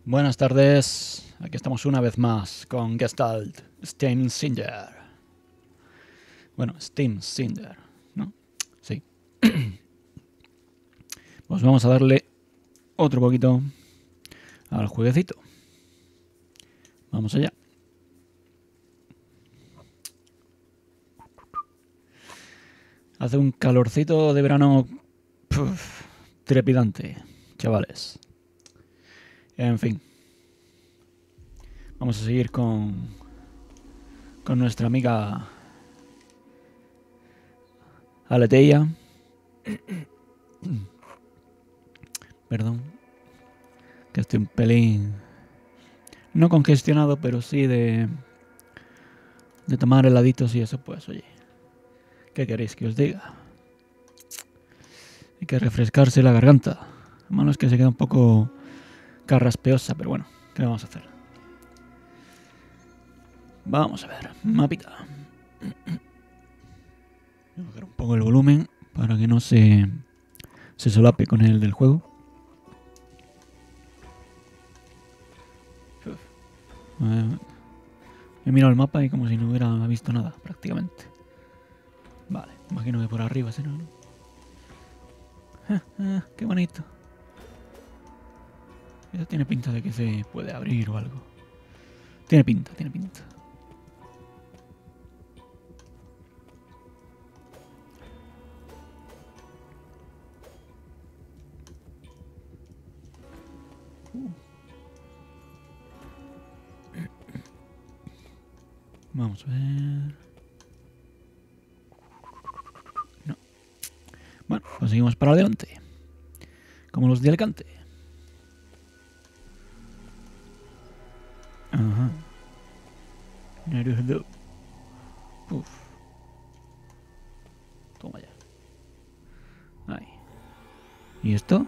Buenas tardes, aquí estamos una vez más con Gestalt Steam-Cinder. Bueno, Steam-Cinder, ¿no? Sí. Pues vamos a darle otro poquito al jueguecito. Vamos allá. Hace un calorcito de verano trepidante, chavales. En fin. Vamos a seguir con nuestra amiga Aleteia. Perdón, que estoy un pelín no congestionado, pero sí de tomar heladitos y eso, pues oye, ¿qué queréis que os diga? Hay que refrescarse la garganta. A menos que se queda un poco carraspeosa, pero bueno, ¿qué vamos a hacer? Vamos a ver, mapita. Voy a bajar un poco el volumen para que no se solape con el del juego. He mirado el mapa y como si no hubiera visto nada, prácticamente. Vale, imagino que por arriba será, ¿no? Qué bonito. Eso tiene pinta de que se puede abrir o algo. Tiene pinta, tiene pinta. Vamos a ver. No. Bueno, pues seguimos para adelante. Como los de Alicante. Ajá. Naruto. Uf. Toma ya. Ahí. ¿Y esto?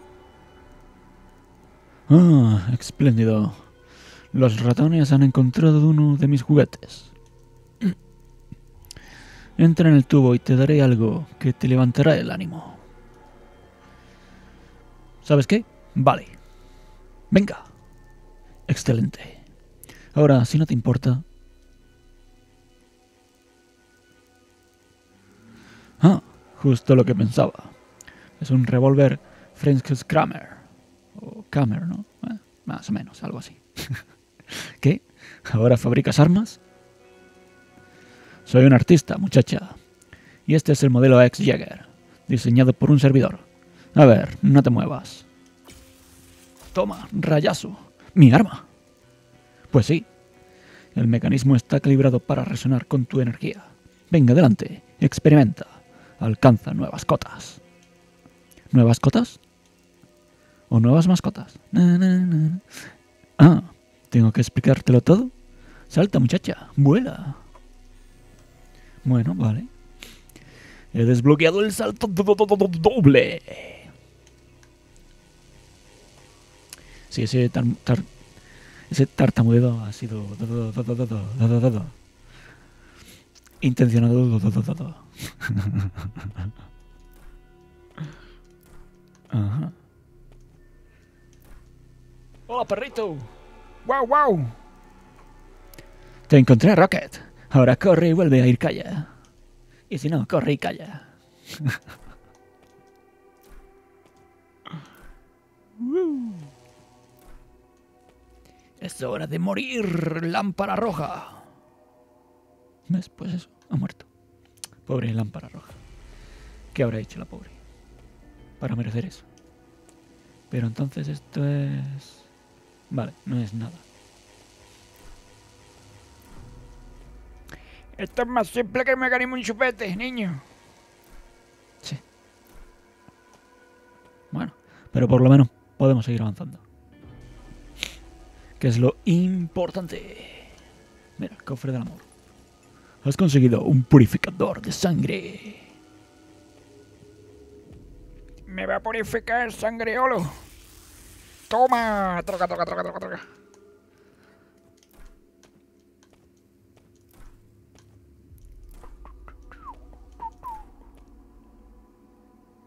Ah, espléndido. Los ratones han encontrado uno de mis juguetes. Entra en el tubo y te daré algo que te levantará el ánimo. ¿Sabes qué? Vale. Venga. Excelente. Ahora, si no te importa... Ah, justo lo que pensaba. Es un revólver French Kramer. O Kramer, ¿no? Más o menos, algo así. ¿Qué? ¿Ahora fabricas armas? Soy un artista, muchacha. Y este es el modelo X-Jäger, diseñado por un servidor. A ver, no te muevas. Toma, rayazo. Mi arma. Pues sí. El mecanismo está calibrado para resonar con tu energía. Venga, adelante. Experimenta. Alcanza nuevas cotas. ¿Nuevas cotas? ¿O nuevas mascotas? Ah, ¿tengo que explicártelo todo? Salta, muchacha. Vuela. Bueno, vale. He desbloqueado el salto doble. Sí, ese tartamudeo ha sido intencionado. Ajá. Hola, perrito. Wow, wow. Te encontré, Rocket. Ahora corre y vuelve a ir calla. Y si no, corre y calla. Es hora de morir, lámpara roja. ¿Ves? Pues eso, ha muerto. Pobre lámpara roja. ¿Qué habrá hecho la pobre para merecer eso? Pero entonces esto es... Vale, no es nada. Esto es más simple que el mecanismo un chupete, niño. Sí. Bueno, pero por lo menos podemos seguir avanzando. Que es lo importante. Mira, el cofre del amor. Has conseguido un purificador de sangre. Me va a purificar sangreolo. Toma, troca, troca, troca, troca, troca.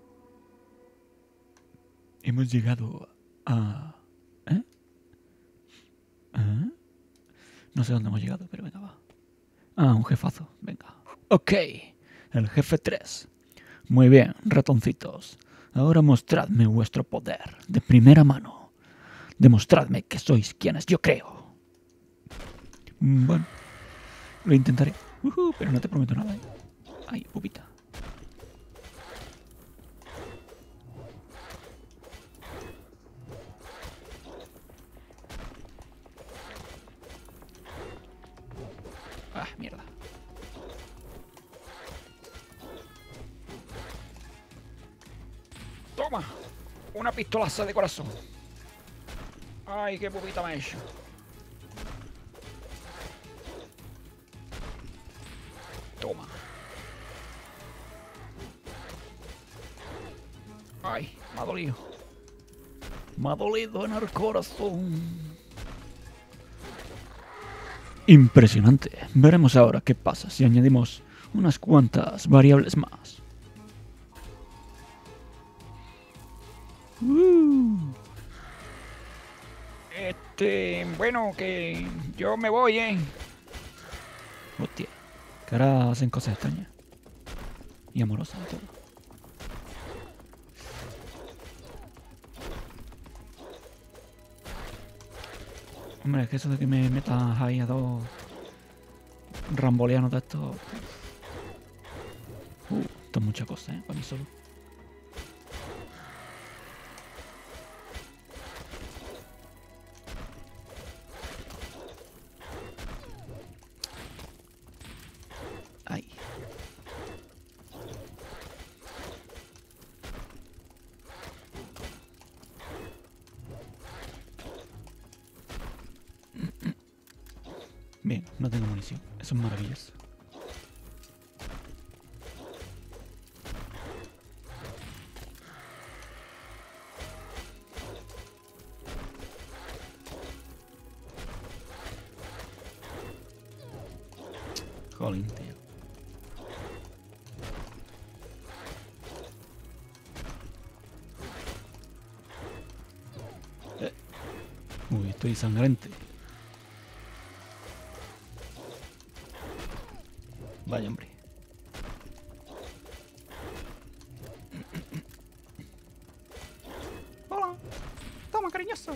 Hemos llegado a... ¿Eh? No sé dónde hemos llegado, pero venga, va. Ah, un jefazo, venga. Ok, el jefe 3. Muy bien, ratoncitos. Ahora mostradme vuestro poder de primera mano. Demostradme que sois quienes yo creo. Bueno, lo intentaré. Pero no te prometo nada, ¿eh? Ay, pupita. Ah, mierda. Toma, una pistolaza de corazón. Ay, qué pupita me ha hecho. Toma. Ay, me ha dolido. Me ha dolido en el corazón. Impresionante. Veremos ahora qué pasa si añadimos unas cuantas variables más. Bueno, que yo me voy, Hostia, que ahora hacen cosas extrañas. Y amorosas y todo. Hombre, es que eso de que me metas ahí a dos ramboleanos de estos... esto es mucha cosa, para mí solo. Ay. Bien, no tengo munición. Eso es maravilloso. Jolín, tío. Uy, estoy sangrante. Vaya, hombre. Hola. Toma, cariñoso.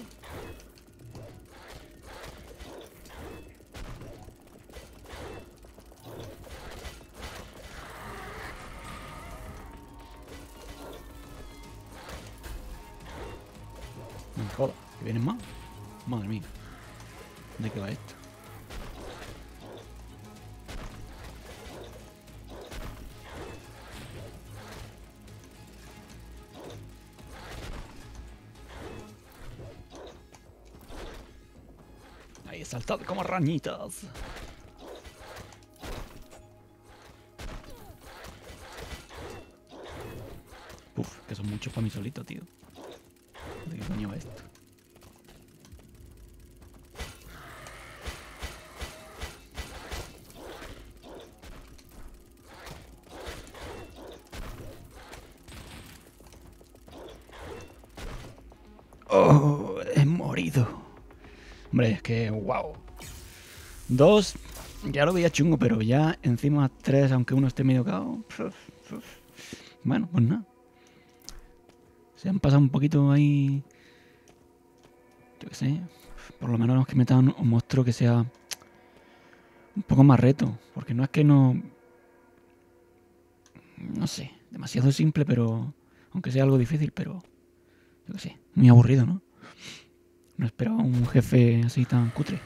No me jodas, que vienen más. Madre mía. ¿De qué va esto? Ahí saltad como rañitas. Uf, que son muchos para mí solito, tío. ¿De qué coño va esto? Oh, he morido. Hombre, es que, wow. 2, ya lo veía chungo, pero ya encima 3, aunque uno esté medio cao. Bueno, pues nada. Se han pasado un poquito ahí. Yo qué sé. Por lo menos que metan un monstruo que sea un poco más reto. Porque no es que no. No sé. Demasiado simple, pero. Aunque sea algo difícil, pero. Yo qué sé. Muy aburrido, ¿no? No esperaba un jefe así tan cutre.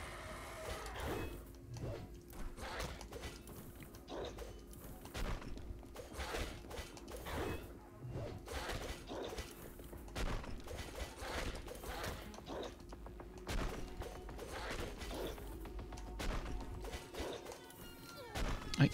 Ay.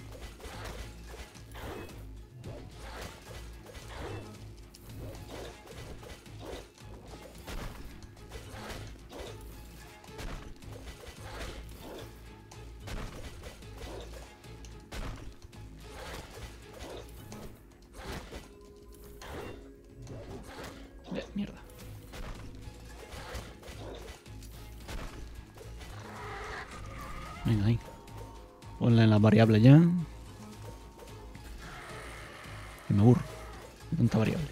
Venga, ahí. Ponle la variable ya. Que me aburro de tanta variable.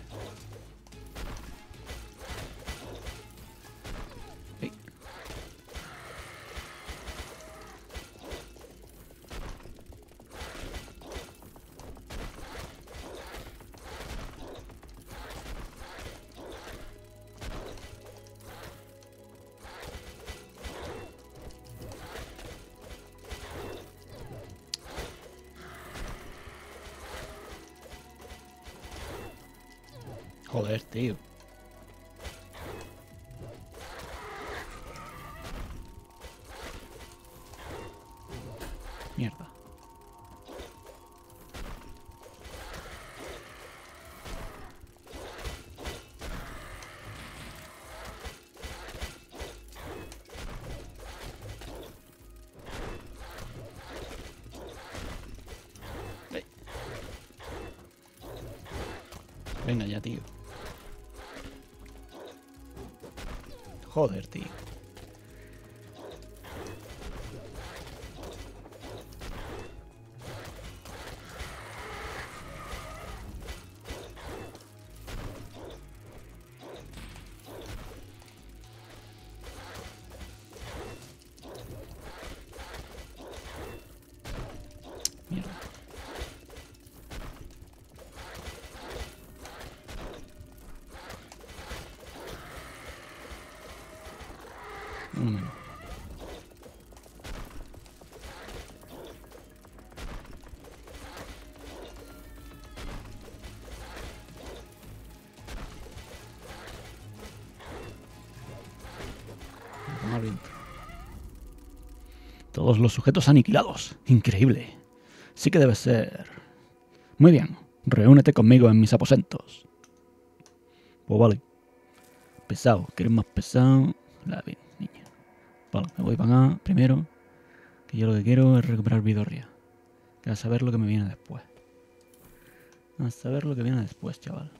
Ahí. Joder, tío. Mierda. Venga ya, tío. Joder, tío. Mierda. Uno menos. Mal viento. Todos los sujetos aniquilados. Increíble. Sí que debe ser. Muy bien. Reúnete conmigo en mis aposentos. Pues vale. Pesado. ¿Quieres más pesado? La bien, niña. Vale, me voy para acá primero. Que yo lo que quiero es recuperar Vidorria. Que a saber lo que me viene después. A saber lo que viene después, chaval.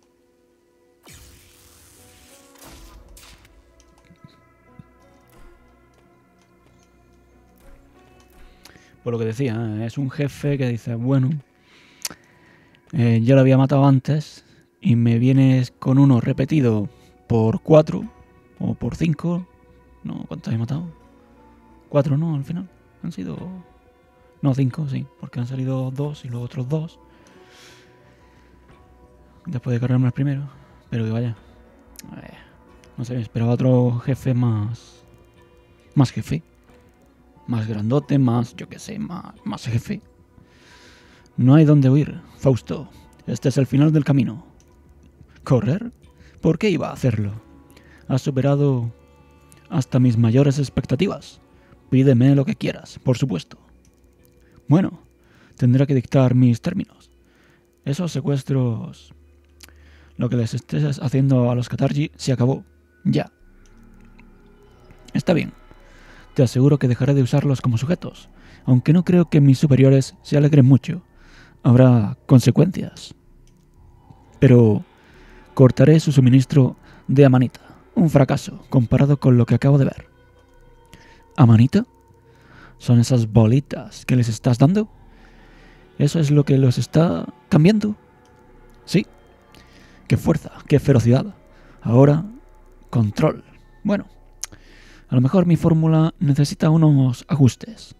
Por lo que decía, es un jefe que dice, bueno, yo lo había matado antes y me vienes con uno repetido por 4 o por 5. No, ¿cuántos he matado? 4, ¿no? Al final. Han sido... No, 5, sí. Porque han salido 2 y los otros 2. Después de cargarme el primero. Pero que vaya. No sé, esperaba otro jefe más... Más jefe. Más grandote, más, yo qué sé, más jefe. No hay dónde huir, Fausto. Este es el final del camino. ¿Correr? ¿Por qué iba a hacerlo? Has superado hasta mis mayores expectativas. Pídeme lo que quieras, por supuesto. Bueno, tendré que dictar mis términos. Esos secuestros... Lo que les estés haciendo a los Katarji se acabó. Ya. Está bien. Te aseguro que dejaré de usarlos como sujetos, aunque no creo que mis superiores se alegren mucho. Habrá consecuencias. Pero cortaré su suministro de amanita. Un fracaso comparado con lo que acabo de ver. ¿Amanita? ¿Son esas bolitas que les estás dando? ¿Eso es lo que los está cambiando? Sí. ¡Qué fuerza! ¡Qué ferocidad! Ahora, control. Bueno, a lo mejor mi fórmula necesita unos ajustes.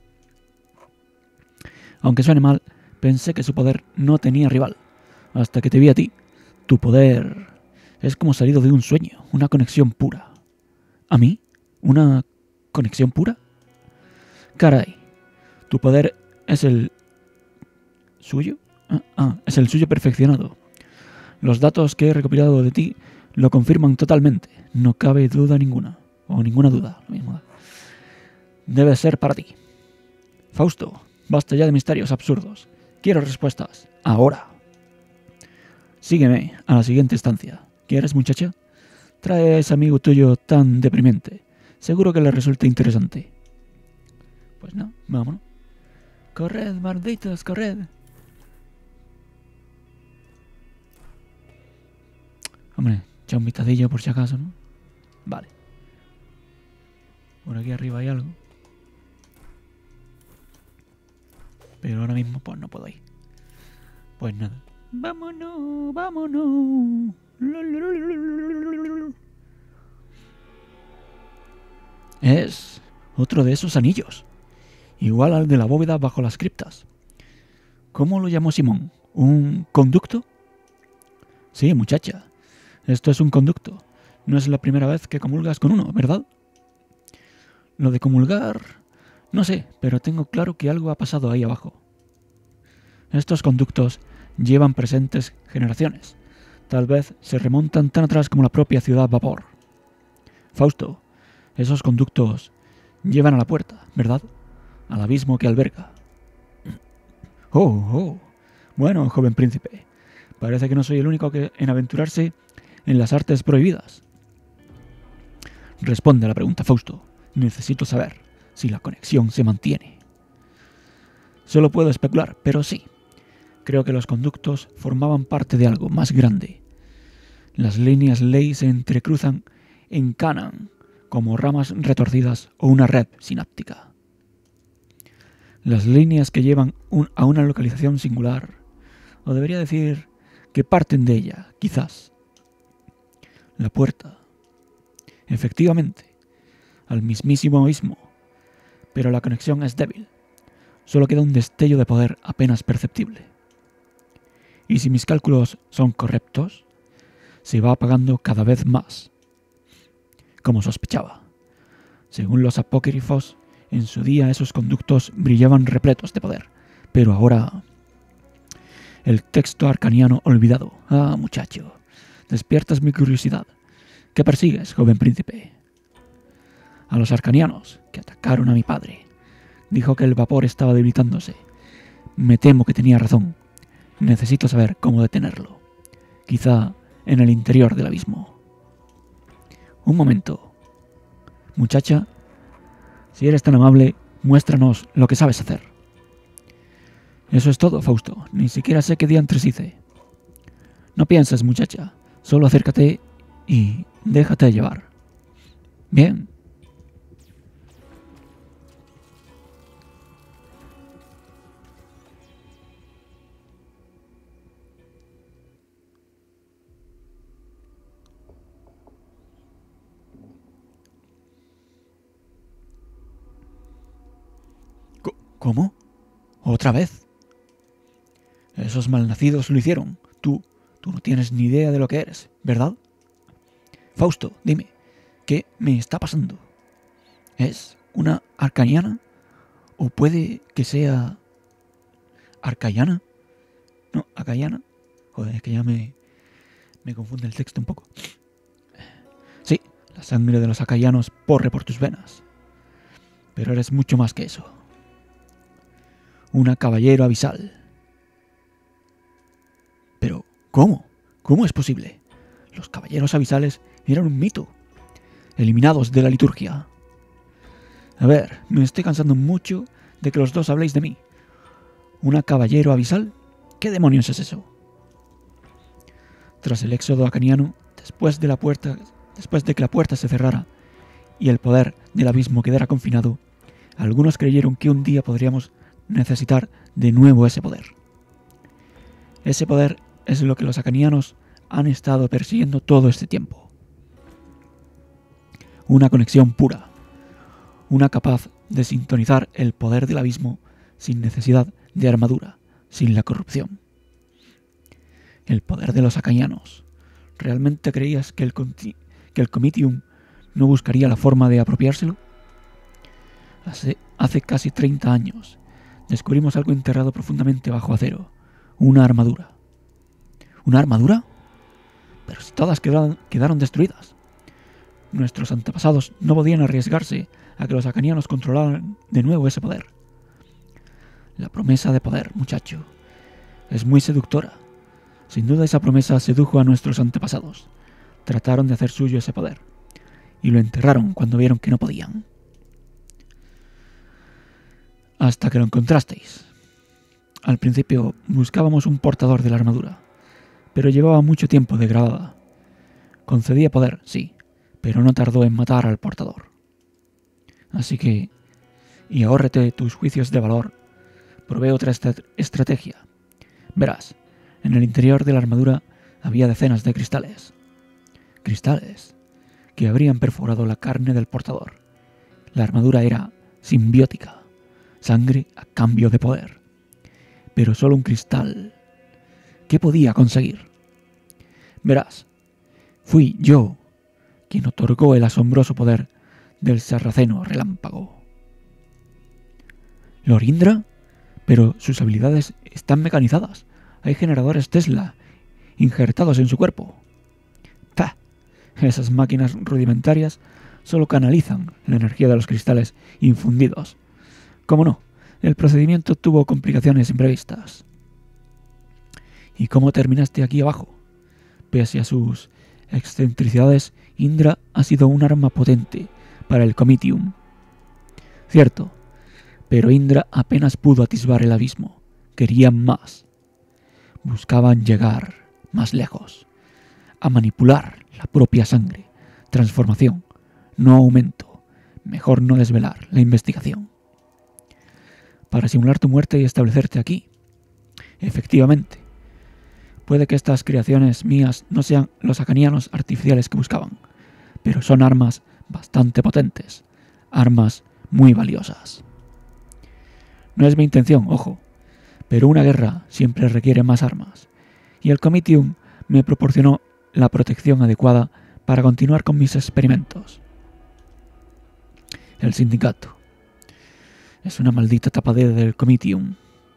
Aunque suene mal, pensé que su poder no tenía rival. Hasta que te vi a ti. Tu poder es como salido de un sueño, una conexión pura. ¿A mí? ¿Una conexión pura? Caray, tu poder es el suyo. Es el suyo perfeccionado. Los datos que he recopilado de ti lo confirman totalmente. No cabe duda ninguna. O ninguna duda, lo mismo. Debe ser para ti. Fausto, basta ya de misterios absurdos. Quiero respuestas. Ahora. Sígueme a la siguiente estancia. ¿Quieres, muchacha? Trae a ese amigo tuyo tan deprimente. Seguro que le resulta interesante. Pues no, vámonos. Corred, malditos, corred. Hombre, echa un vistacillo por si acaso, ¿no? Vale. Por aquí arriba hay algo. Pero ahora mismo pues no puedo ir. Pues nada. Vámonos, vámonos. Es otro de esos anillos. Igual al de la bóveda bajo las criptas. ¿Cómo lo llamó Simón? ¿Un conducto? Sí, muchacha. Esto es un conducto. No es la primera vez que comulgas con uno, ¿verdad? Lo de comulgar... No sé, pero tengo claro que algo ha pasado ahí abajo. Estos conductos llevan presentes generaciones. Tal vez se remontan tan atrás como la propia ciudad Vapor. Fausto, esos conductos llevan a la puerta, ¿verdad? Al abismo que alberga. Oh. Bueno, joven príncipe, parece que no soy el único en aventurarse en las artes prohibidas. Responde a la pregunta, Fausto. Necesito saber si la conexión se mantiene. Solo puedo especular, pero sí. Creo que los conductos formaban parte de algo más grande. Las líneas ley se entrecruzan, encanan como ramas retorcidas o una red sináptica. Las líneas que llevan a una localización singular, o debería decir que parten de ella, quizás. La puerta. Efectivamente, al mismísimo abismo, pero la conexión es débil. Solo queda un destello de poder apenas perceptible. Y si mis cálculos son correctos, se va apagando cada vez más. Como sospechaba. Según los apócrifos, en su día esos conductos brillaban repletos de poder, pero ahora... El texto arcaniano olvidado. Ah, muchacho, despiertas mi curiosidad. ¿Qué persigues, joven príncipe? A los arcanianos que atacaron a mi padre. Dijo que el vapor estaba debilitándose. Me temo que tenía razón. Necesito saber cómo detenerlo. Quizá en el interior del abismo. Un momento. Muchacha, si eres tan amable, muéstranos lo que sabes hacer. Eso es todo, Fausto. Ni siquiera sé qué diantres hice. No pienses, muchacha. Solo acércate y déjate llevar. Bien. ¿Cómo? ¿Otra vez? Esos malnacidos lo hicieron. Tú no tienes ni idea de lo que eres, ¿verdad? Fausto, dime, ¿qué me está pasando? ¿Es una arcaniana? ¿O puede que sea... ¿Arcayana? No, acayana. Joder, es que ya me confunde el texto un poco. Sí, la sangre de los acayanos corre por tus venas. Pero eres mucho más que eso. Una caballero abisal. Pero, ¿cómo? ¿Cómo es posible? Los caballeros abisales eran un mito. Eliminados de la liturgia. A ver, me estoy cansando mucho de que los dos habléis de mí. ¿Una caballero abisal? ¿Qué demonios es eso? Tras el éxodo acaniano, después de que la puerta se cerrara y el poder del abismo quedara confinado, algunos creyeron que un día podríamos necesitar de nuevo ese poder. Ese poder es lo que los acanianos han estado persiguiendo todo este tiempo. Una conexión pura, una capaz de sintonizar el poder del abismo sin necesidad de armadura, sin la corrupción. El poder de los acanianos. ¿Realmente creías que el Comitium no buscaría la forma de apropiárselo? Hace casi 30 años descubrimos algo enterrado profundamente bajo acero. Una armadura. ¿Una armadura? Pero si todas quedaron destruidas. Nuestros antepasados no podían arriesgarse a que los acanianos controlaran de nuevo ese poder. La promesa de poder, muchacho, es muy seductora. Sin duda esa promesa sedujo a nuestros antepasados. Trataron de hacer suyo ese poder. Y lo enterraron cuando vieron que no podían. Hasta que lo encontrasteis. Al principio buscábamos un portador de la armadura, pero llevaba mucho tiempo degradada. Concedía poder, sí, pero no tardó en matar al portador. Así que, y ahórrete tus juicios de valor, Probé otra estrategia. Verás, en el interior de la armadura había decenas de cristales. Cristales que habrían perforado la carne del portador. La armadura era simbiótica, sangre a cambio de poder. Pero solo un cristal. ¿Qué podía conseguir? Verás, fui yo quien otorgó el asombroso poder del sarraceno relámpago. ¿Lord Indra? Pero sus habilidades están mecanizadas. Hay generadores Tesla injertados en su cuerpo. ¡Pah! Esas máquinas rudimentarias solo canalizan la energía de los cristales infundidos. ¿Cómo no? El procedimiento tuvo complicaciones imprevistas. ¿Y cómo terminaste aquí abajo? Pese a sus excentricidades, Indra ha sido un arma potente para el Comitium. Cierto, pero Indra apenas pudo atisbar el abismo. Querían más. Buscaban llegar más lejos, a manipular la propia sangre. Transformación, no aumento. Mejor no desvelar la investigación. Para simular tu muerte y establecerte aquí. Efectivamente. Puede que estas creaciones mías no sean los acanianos artificiales que buscaban, pero son armas bastante potentes, armas muy valiosas. No es mi intención, ojo, pero una guerra siempre requiere más armas, y el Comitium me proporcionó la protección adecuada para continuar con mis experimentos. El sindicato. Es una maldita tapadera del Comitium.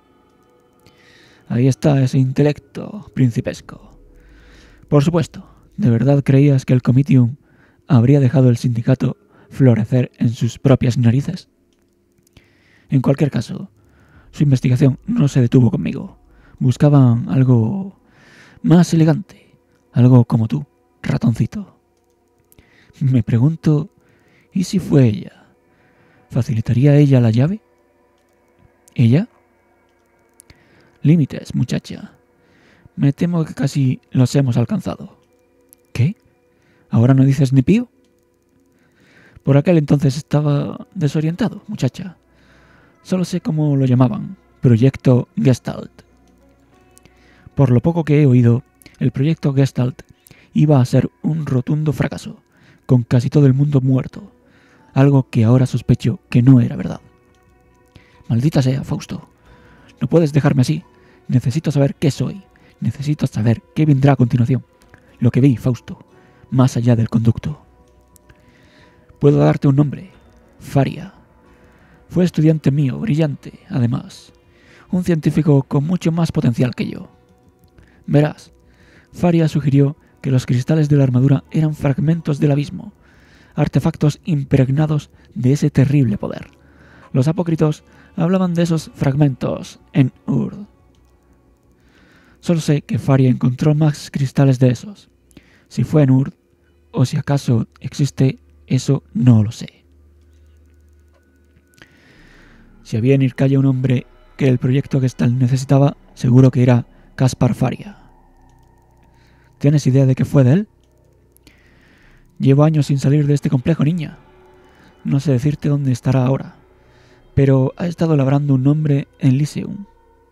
Ahí está ese intelecto principesco. Por supuesto, ¿de verdad creías que el Comitium habría dejado el sindicato florecer en sus propias narices? En cualquier caso, su investigación no se detuvo conmigo. Buscaban algo más elegante, algo como tú, ratoncito. Me pregunto, ¿y si fue ella? ¿Facilitaría ella la llave? ¿Ella? Límites, muchacha. Me temo que casi los hemos alcanzado. ¿Qué? ¿Ahora no dices ni pío? Por aquel entonces estaba desorientado, muchacha. Solo sé cómo lo llamaban, Proyecto Gestalt. Por lo poco que he oído, el Proyecto Gestalt iba a ser un rotundo fracaso, con casi todo el mundo muerto, algo que ahora sospecho que no era verdad. Maldita sea, Fausto. No puedes dejarme así. Necesito saber qué soy. Necesito saber qué vendrá a continuación. Lo que vi, Fausto, más allá del conducto. Puedo darte un nombre. Faria. Fue estudiante mío, brillante, además. Un científico con mucho más potencial que yo. Verás, Faria sugirió que los cristales de la armadura eran fragmentos del abismo, artefactos impregnados de ese terrible poder. Los apócritos hablaban de esos fragmentos en Urd. Solo sé que Faria encontró más cristales de esos. Si fue en Urd, o si acaso existe, eso no lo sé. Si había en Irkaya un hombre que el proyecto Gestalt necesitaba, seguro que era Caspar Faria. ¿Tienes idea de qué fue de él? Llevo años sin salir de este complejo, niña. No sé decirte dónde estará ahora, pero ha estado labrando un nombre en Lyceum.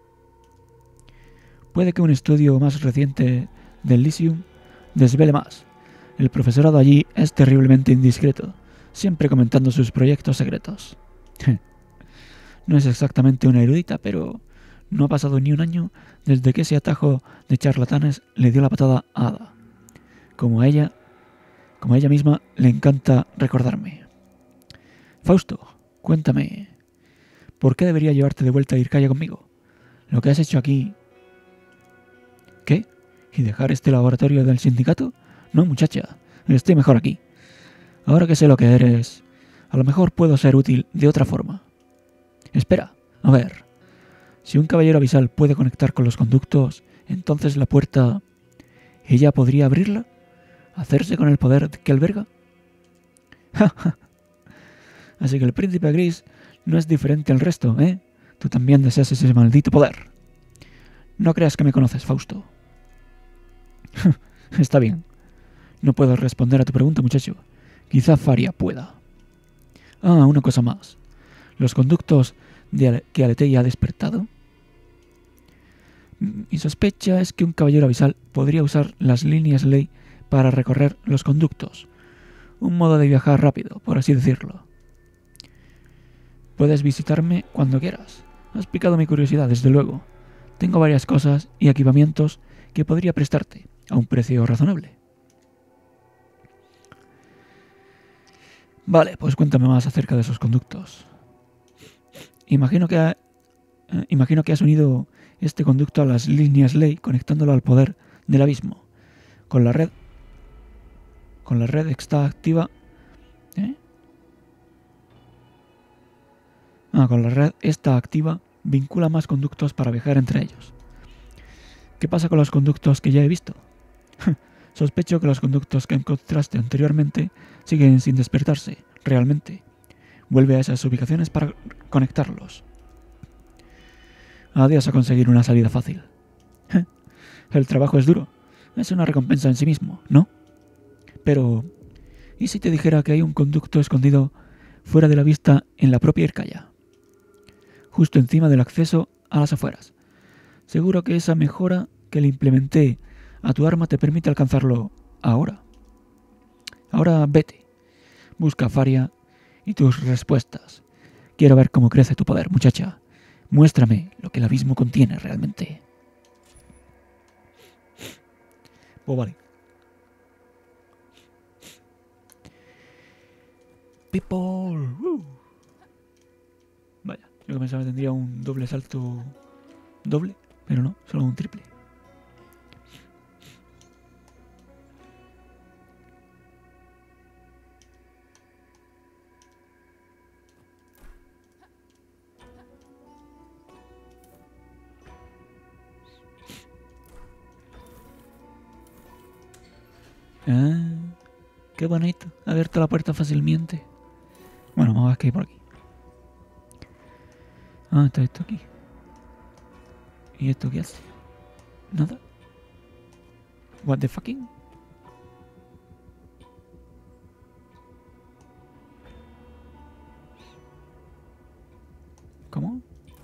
Puede que un estudio más reciente del Lyceum desvele más. El profesorado allí es terriblemente indiscreto, siempre comentando sus proyectos secretos. No es exactamente una erudita, pero no ha pasado ni un año desde que ese atajo de charlatanes le dio la patada a Ada. Como a ella misma le encanta recordarme. Fausto, cuéntame, ¿por qué debería llevarte de vuelta a Irkaya conmigo? Lo que has hecho aquí... ¿Qué? ¿Y dejar este laboratorio del sindicato? No, muchacha, estoy mejor aquí. Ahora que sé lo que eres, a lo mejor puedo ser útil de otra forma. Espera, a ver. Si un caballero abisal puede conectar con los conductos, entonces la puerta... ¿Ella podría abrirla? ¿Hacerse con el poder que alberga? Así que el príncipe gris no es diferente al resto, ¿eh? Tú también deseas ese maldito poder. No creas que me conoces, Fausto. Está bien. No puedo responder a tu pregunta, muchacho. Quizá Faria pueda. Ah, una cosa más. los conductos que Aletei ha despertado. Mi sospecha es que un caballero abisal podría usar las líneas ley para recorrer los conductos. Un modo de viajar rápido, por así decirlo. Puedes visitarme cuando quieras. Has picado mi curiosidad, desde luego. Tengo varias cosas y equipamientos que podría prestarte a un precio razonable. Vale, pues cuéntame más acerca de esos conductos. Imagino que has unido este conducto a las líneas ley conectándolo al poder del abismo. Con la red está activa. Con la red está activa, vincula más conductos para viajar entre ellos. ¿Qué pasa con los conductos que ya he visto? Sospecho que los conductos que encontraste anteriormente siguen sin despertarse, realmente. Vuelve a esas ubicaciones para conectarlos. Adiós a conseguir una salida fácil. El trabajo es duro. Es una recompensa en sí mismo, ¿no? Pero, ¿y si te dijera que hay un conducto escondido fuera de la vista en la propia Irkaya? Justo encima del acceso a las afueras. Seguro que esa mejora que le implementé a tu arma te permite alcanzarlo ahora. Ahora vete. Busca a Faria y tus respuestas. Quiero ver cómo crece tu poder, muchacha. Muéstrame lo que el abismo contiene realmente. Pues vale. People. Vaya, yo que pensaba que tendría un doble salto doble, pero no, solo un triple. Qué bonito, ha abierto la puerta fácilmente. Bueno, vamos a ver qué hay por aquí. Está esto aquí. ¿Y esto qué hace? Nada. What the fucking? ¿Cómo?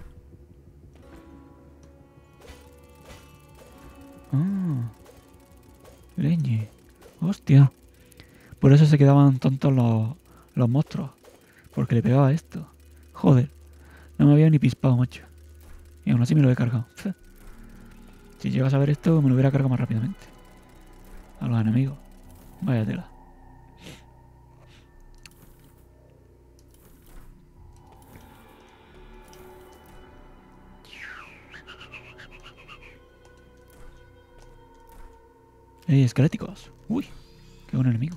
Leñe. Hostia. Por eso se quedaban tontos los monstruos. Porque le pegaba esto. Joder. No me había ni pispado, macho. Y aún así me lo he cargado. Si llegas a ver esto, me lo hubiera cargado más rápidamente. A los enemigos. Vaya tela. Esqueléticos. Uy, qué buen enemigo.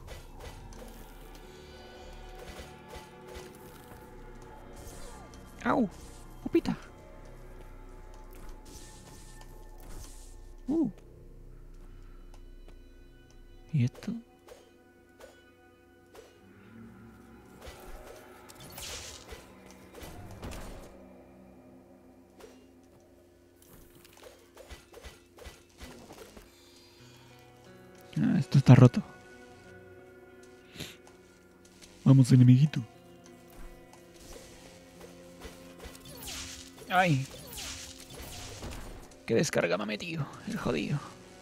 ¡Au! ¡Pupita! ¿Y esto? Esto está roto. Vamos, enemiguito. ¡Ay! ¡Qué descarga me ha metido! El jodido.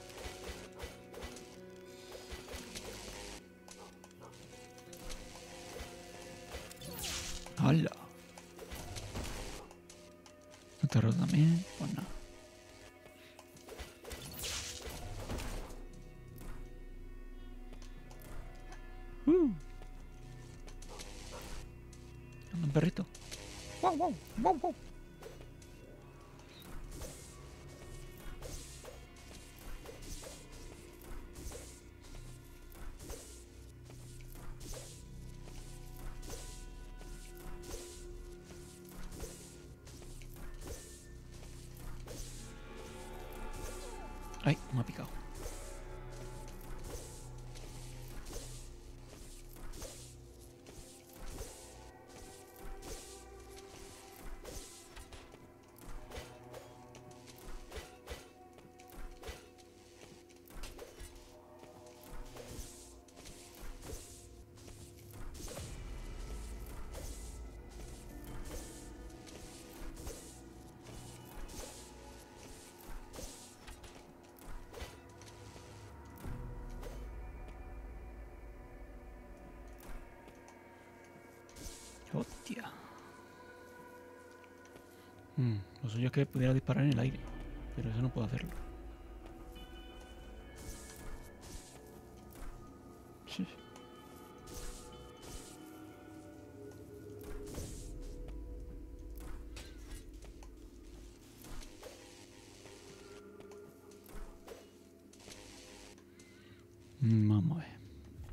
¡Hala! ¿No te roto también? Pues no. Un perrito. ¡Wow, wow, wow, wow! ¡Ay! Me ha picado. Lo suyo es que pudiera disparar en el aire, pero eso no puedo hacerlo. Sí. Vamos a ver.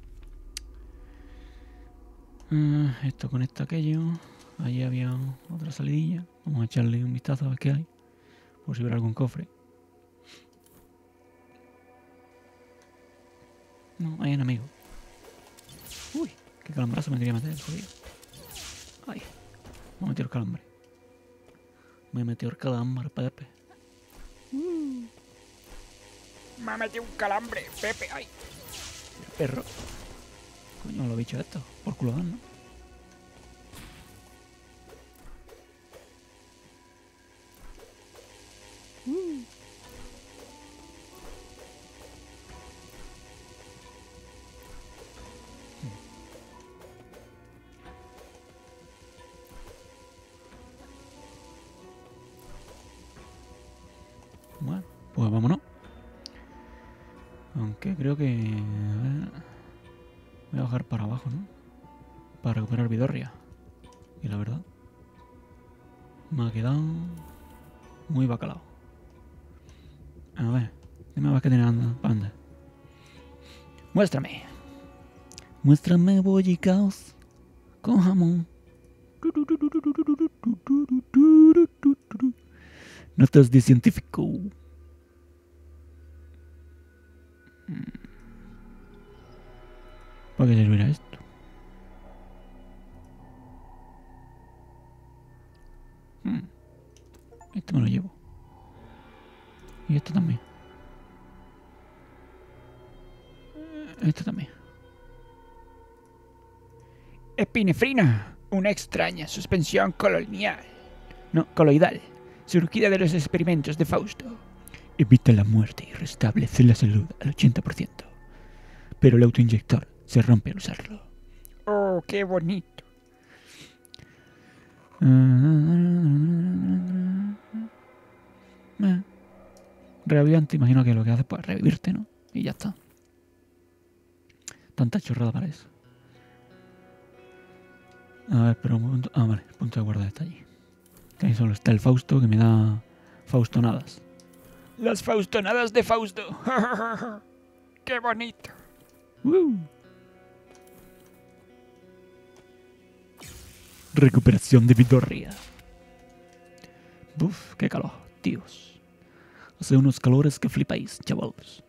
Esto conecta aquello. Allí había otra salidilla. Vamos a echarle un vistazo a ver qué hay. Por si hubiera algún cofre. No, hay enemigo. Uy, qué calambrazo me quería meter, jodido. Ay, me ha metido el calambre. Me metió el calambre, Pepe. Me ha metido un calambre, Pepe. Ay. El perro. Coño, los bichos estos. Por culo dan, ¿no? Bueno, pues vámonos. Aunque creo que... voy a bajar para abajo, ¿no? Para recuperar Vidorria. Y la verdad... me ha quedado... muy bacalao. A ver... ¿qué me vas a tener panda? Muéstrame. Muéstrame bollicaos con jamón. Notas de científico. ¿Para qué servirá esto? Esto me lo llevo. Y esto también. Esto también. Epinefrina. Una extraña suspensión colonial. No, coloidal. Surgida de los experimentos de Fausto. Evita la muerte y restablece la salud al 80%. Pero el autoinyector se rompe al usarlo. Oh, qué bonito. Reavivante, imagino que lo que hace es pues, revivirte, ¿no? Y ya está. Tanta chorrada para eso. A ver, pero un momento. Ah, vale, el punto de guarda está allí. Que ahí solo está el Fausto que me da Faustonadas. Las Faustonadas de Fausto. Qué bonito. Recuperación de Vidorria. Uf, qué calor, tíos. Hace unos calores que flipáis, chavales.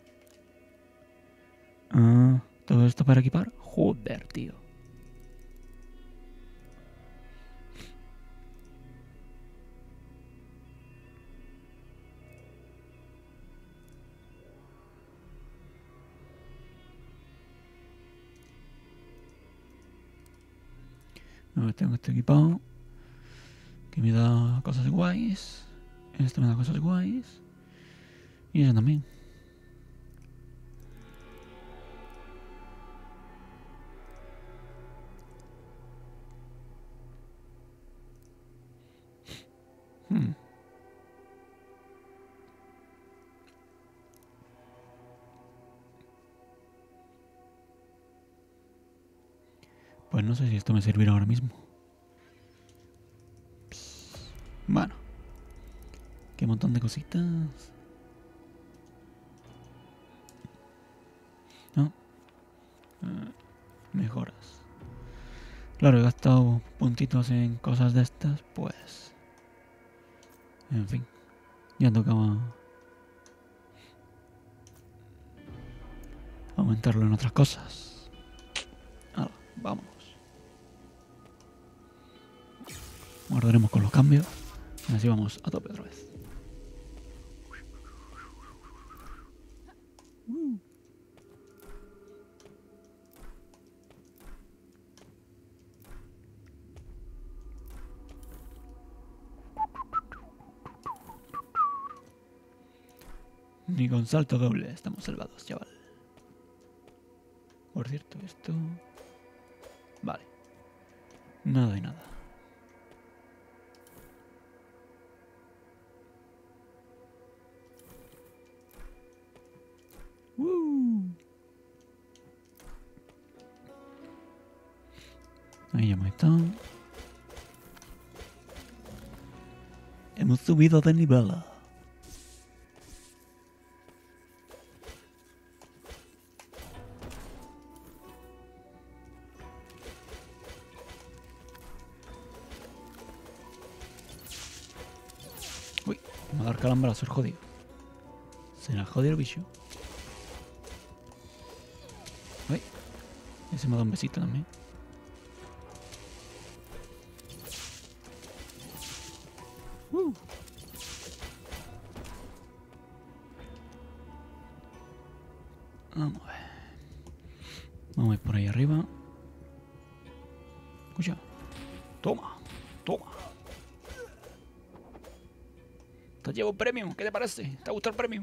Ah, ¿todo esto para equipar? Joder, tío. No, tengo este equipado. Que me da cosas guays. Este me da cosas guays. Y ese también. Pues no sé si esto me servirá ahora mismo. Bueno. Qué montón de cositas. ¿No? Mejoras. Claro, he gastado puntitos en cosas de estas, pues... en fin. Ya tocaba... aumentarlo en otras cosas. Ahora, vámonos. Guardaremos con los cambios. Y así vamos a tope otra vez. Ni con salto doble estamos salvados, chaval. Por cierto, esto... vale. Nada y nada. Ahí ya hemos estado. Hemos subido de nivel. Uy, me va a dar calambrazo el jodido. Se la jodido el bicho. Uy, ese me da un besito también. Vamos a ver. Vamos a ir por ahí arriba. Escucha. Toma, toma. Te llevo un premio, ¿qué te parece? ¿Te ha gustado el premio?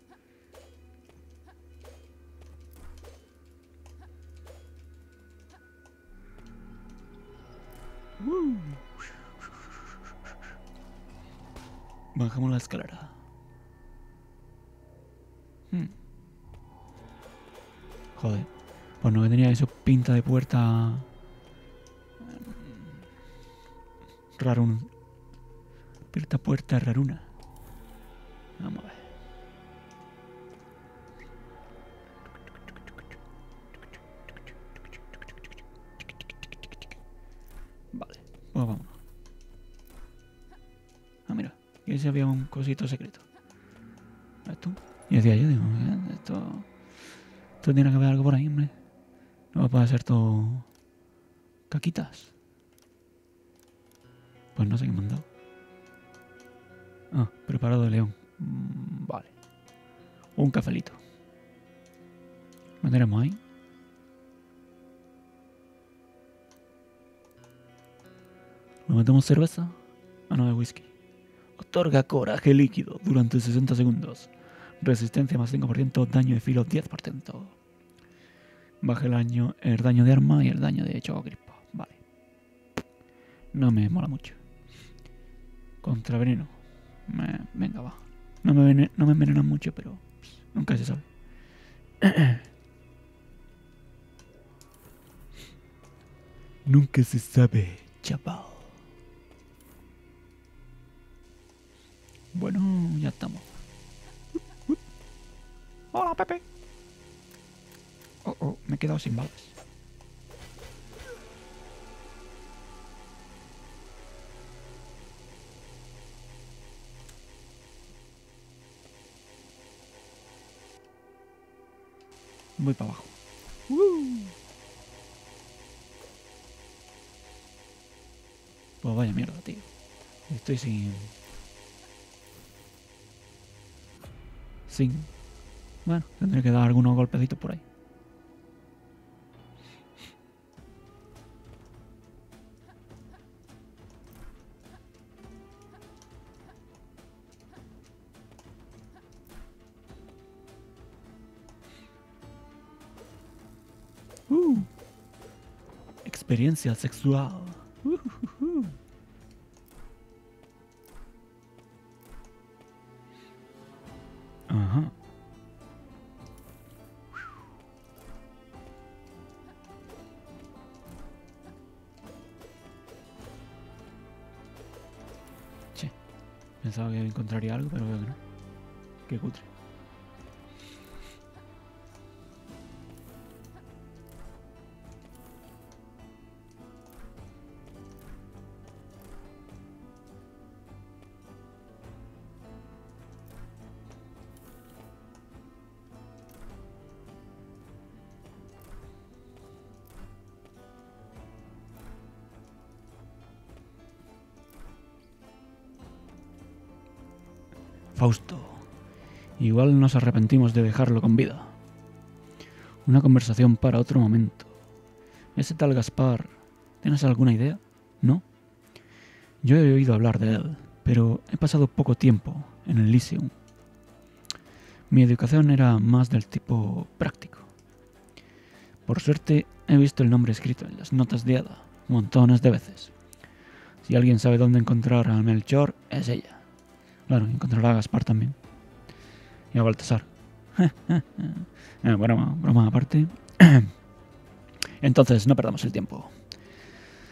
Bajamos la escalera. Joder, pues no que tenía eso pinta de puerta raruna. Puerta raruna. Vamos a ver. Vale, pues vámonos. Ah, mira, y ese había un cosito secreto. ¿Esto? Y decía yo, digo, esto tiene que haber algo por ahí, hombre. No va a poder ser todo caquitas. Pues no sé qué me han dado. Ah, preparado de león. Vale. Un cafelito. Meteremos ahí. ¿Lo metemos cerveza? Ah, no, de whisky. Otorga coraje líquido durante 60 segundos. Resistencia más 5%, daño de filo 10%. Baja el daño de arma y el daño de choco crispa. Vale. No me mola mucho. Contra veneno. Venga, va. No me envenenan mucho, pero nunca se sabe. Nunca se sabe, chaval. Bueno, ya estamos. Hola, Pepe. Oh, me he quedado sin balas. Voy para abajo. Pues vaya mierda, tío. Estoy sin... Bueno, tendré que dar algunos golpecitos por ahí. Experiencia sexual. Ajá. Che, pensaba que encontraría algo, pero veo que no. Qué cutre. Fausto. Igual nos arrepentimos de dejarlo con vida. Una conversación para otro momento. Ese tal Gaspar, ¿tienes alguna idea? ¿No? Yo he oído hablar de él, pero he pasado poco tiempo en el Lyceum. Mi educación era más del tipo práctico. Por suerte, he visto el nombre escrito en las notas de Ada montones de veces. Si alguien sabe dónde encontrar a Melchor, es ella. Claro, encontrará a Gaspar también. Y a Baltasar. Broma aparte. Entonces, no perdamos el tiempo.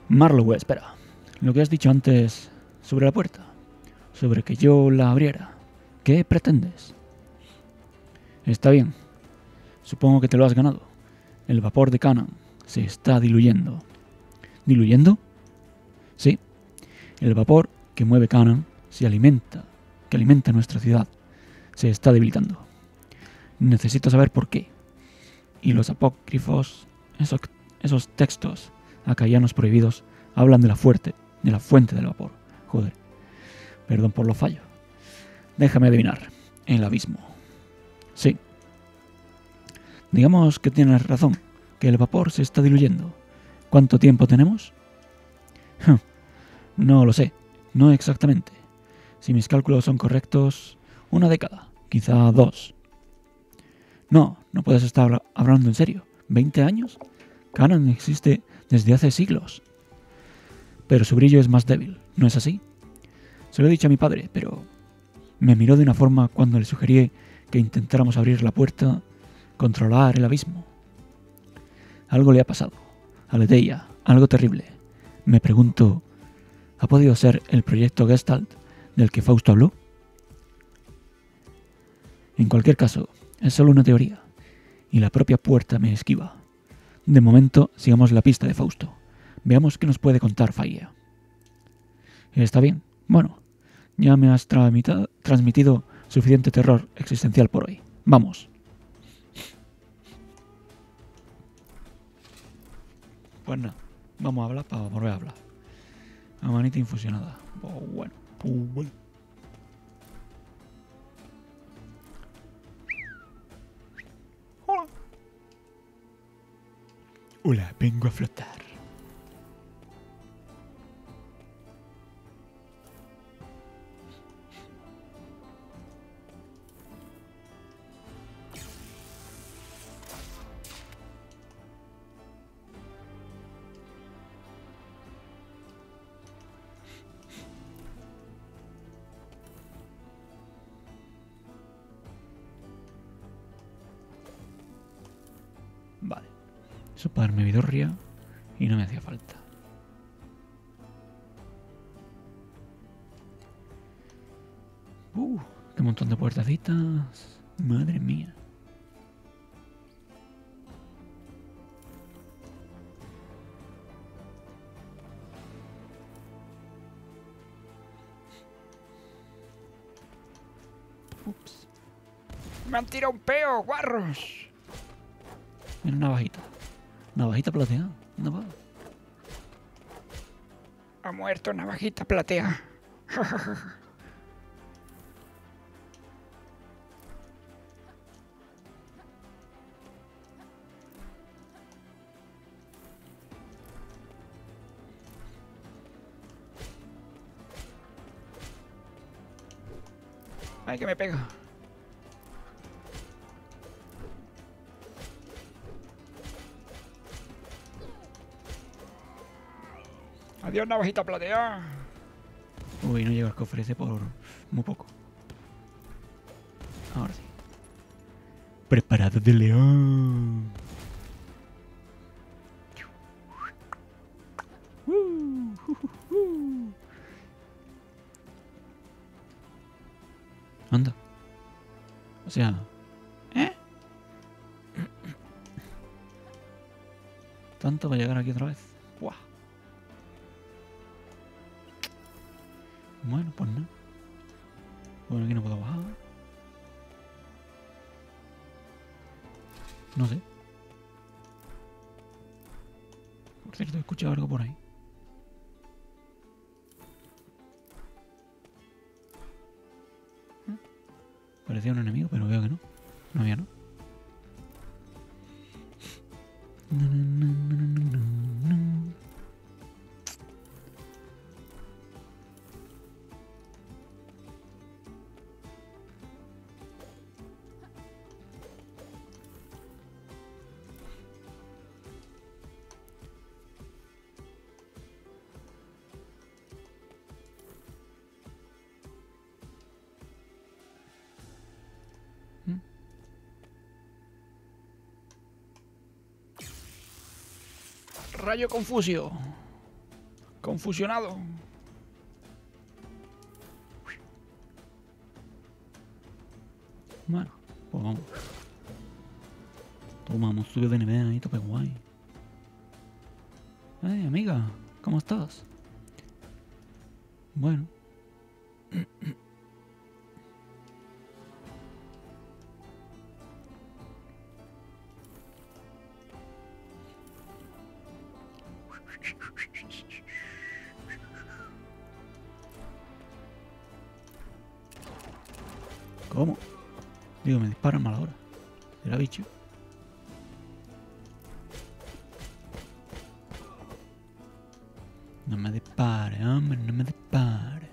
Marlowe, espera. Lo que has dicho antes sobre la puerta. Sobre que yo la abriera. ¿Qué pretendes? Está bien. Supongo que te lo has ganado. El vapor de Canaan se está diluyendo. ¿Diluyendo? Sí. El vapor que mueve Canaan que alimenta nuestra ciudad, se está debilitando. Necesito saber por qué. Y los apócrifos, esos textos acayanos prohibidos, hablan de la fuente del vapor. Joder. Perdón por lo fallo. Déjame adivinar. El abismo. Sí. Digamos que tienes razón, que el vapor se está diluyendo. ¿Cuánto tiempo tenemos? No lo sé, no exactamente. Si mis cálculos son correctos, 1 década, quizá 2. No puedes estar hablando en serio. ¿20 años? Canaan existe desde hace siglos. Pero su brillo es más débil, ¿no es así? Se lo he dicho a mi padre, pero me miró de una forma cuando le sugerí que intentáramos abrir la puerta, controlar el abismo. Algo le ha pasado. A Ledeia, algo terrible. Me pregunto, ¿ha podido ser el proyecto Gestalt del que Fausto habló? En cualquier caso, es solo una teoría, y la propia puerta me esquiva. De momento, sigamos la pista de Fausto. Veamos qué nos puede contar Faye. Está bien. Bueno, ya me has transmitido suficiente terror existencial por hoy. Vamos. Pues nada, vamos a hablar para volver a hablar. Amanita infusionada. Bueno. Hola. Hola, vengo a flotar. Vale. Eso para darme vidorria y no me hacía falta. Qué montón de puertecitas. Madre mía. Ups. Me han tirado un peo, guarros. Mira, una navajita. Navajita plateada. Ha muerto navajita platea. Ay, que me pega. Adiós, navajita platea. Uy, no llega al cofre ese por muy poco. Ahora sí. Preparado de león. Anda. O sea... ¿Tanto va a llegar aquí otra vez? ¡Buah! Bueno, pues no. Bueno, aquí no puedo bajar. No sé. Por cierto, he escuchado algo por ahí. Parecía un enemigo, pero veo que no. No había, ¿no? Rayo Confusio. Confusionado. Bueno, pues vamos. Toma, hemos subido de nivel ahí, tope guay. Amiga, ¿cómo estás? Bueno. ¿Cómo? Digo, me disparan mal ahora. ¿Será bicho? No me dispare, hombre, no me dispare.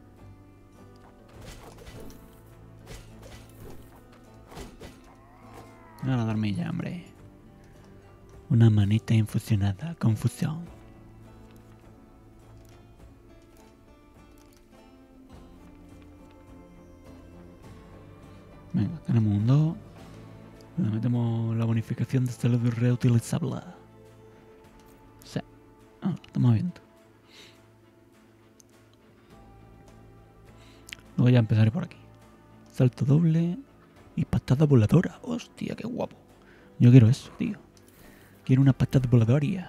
A la dormilla, hombre. Una manita infusionada. Confusión. Venga, tenemos un 2. Le metemos la bonificación de salud reutilizable. Sí. Ah, lo estamos viendo. Luego ya empezaré por aquí. Salto doble y patada voladora. Hostia, qué guapo. Yo quiero eso, tío. Quiero una patada voladora.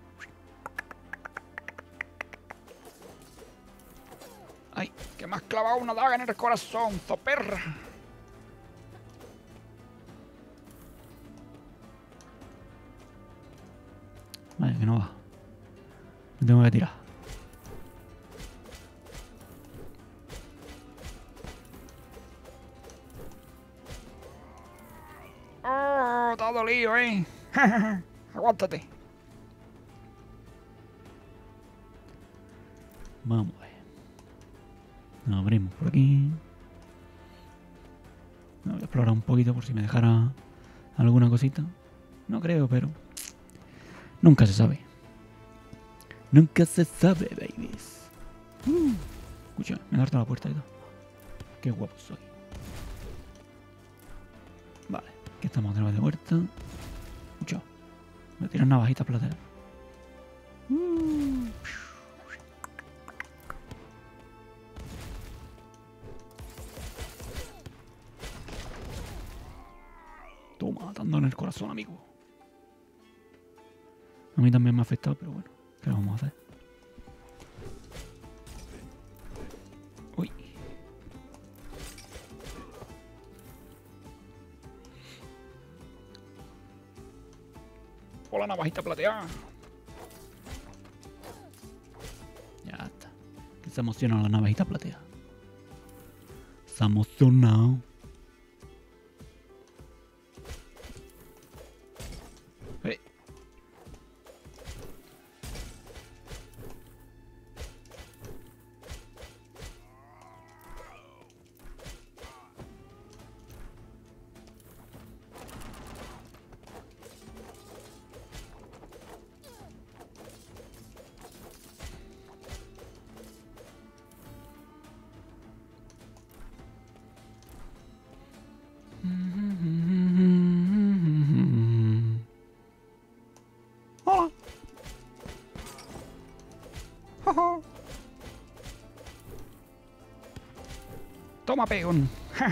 Ay, que me has clavado una daga en el corazón, zoperra. Vaya, que no va. Me tengo que tirar. Oh, te ha dolido, Aguántate. Vamos a ver. Nos abrimos por aquí. Voy a explorar un poquito por si me dejara alguna cosita. No creo, pero nunca se sabe. Nunca se sabe, babies. Escucha, me he abierto la puerta y todo. Qué guapo soy. Vale, aquí estamos otra vez de vuelta. Escucha, me tiran navajitas plateadas. Toma, dando en el corazón, amigo. A mí también me ha afectado, pero bueno, ¿qué vamos a hacer? Uy. Hola, navajita plateada. Ya está. Que se emociona la navajita plateada. Se ha emocionado. Hola. Toma, peón.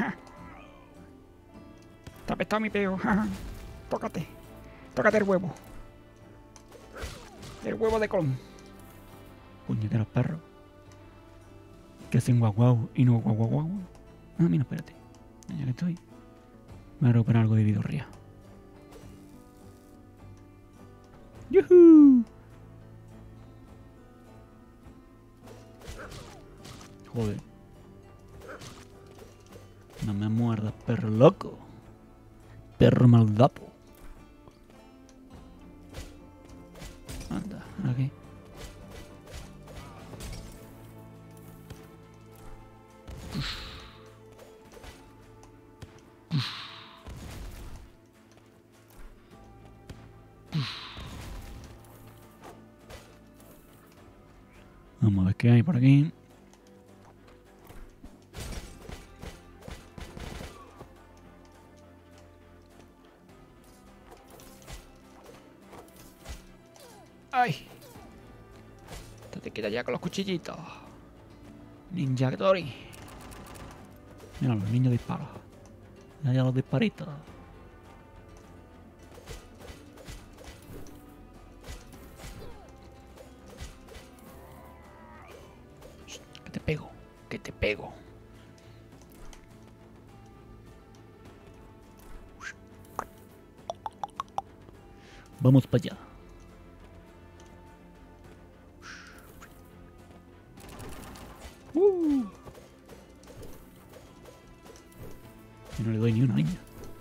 Te ha apestado mi peo. Tócate. Tócate el huevo. El huevo de clon. Puñeteros perros. Que hacen guau guau y no guau guau guau. Ah, mira, espérate. Ya que estoy. Voy a recuperar algo de vidorría. ¡Yuhu! Joder. No me muerdas, perro loco. Perro maldapo. Anda, aquí. Vamos a ver qué hay por aquí. Ay. Estate quita ya con los cuchillitos. Ninja Tori. Mira, los niños disparan. Mira ya los disparitos. Que te pego, que te pego. Vamos para allá. Y no le doy ni una niña.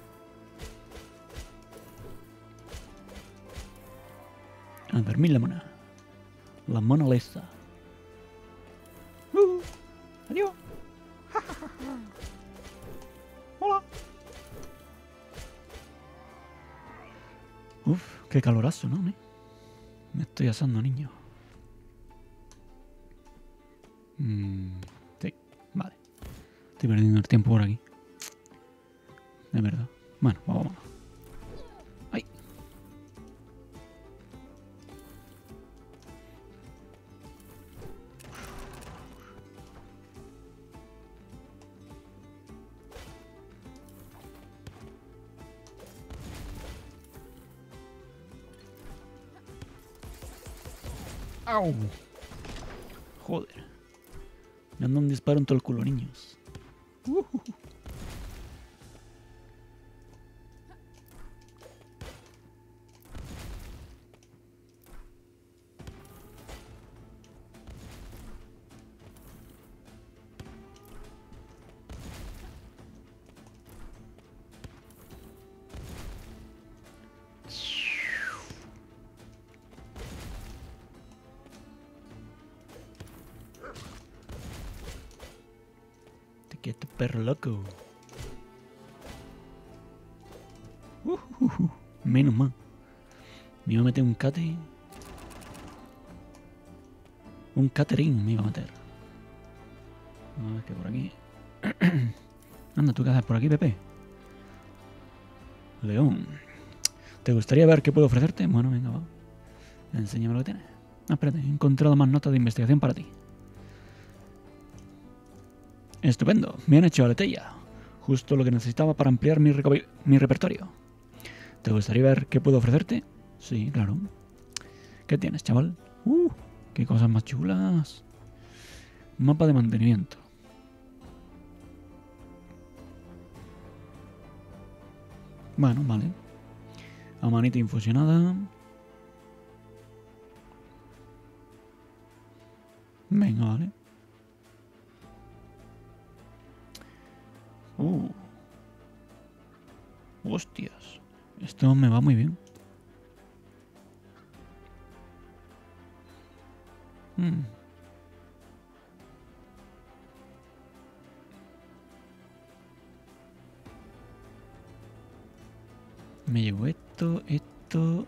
A dormir la mona. La Mona Lisa. Adiós. Hola. Uf, qué calorazo, ¿no? Me estoy asando, niño. Sí, vale. Estoy perdiendo el tiempo por aquí. De verdad. Bueno, vamos. ¡Ay! ¡Au! Joder. Me andan un disparo en todo el culo, niños. Te quieto, perro loco. Menos mal. Me iba a meter un cate. Un catering me iba a meter. A ver qué por aquí. Anda, ¿tú qué haces por aquí, Pepe? León. ¿Te gustaría ver qué puedo ofrecerte? Bueno, venga, va. Enséñame lo que tienes. Ah, espérate, he encontrado más notas de investigación para ti. Estupendo, bien hecho, Aletella. Justo lo que necesitaba para ampliar mi repertorio. ¿Te gustaría ver qué puedo ofrecerte? Sí, claro. ¿Qué tienes, chaval? ¡Qué cosas más chulas! Mapa de mantenimiento. Bueno, vale. Amanita infusionada. Venga, vale. Hostias. Esto me va muy bien. Me llevo esto. Esto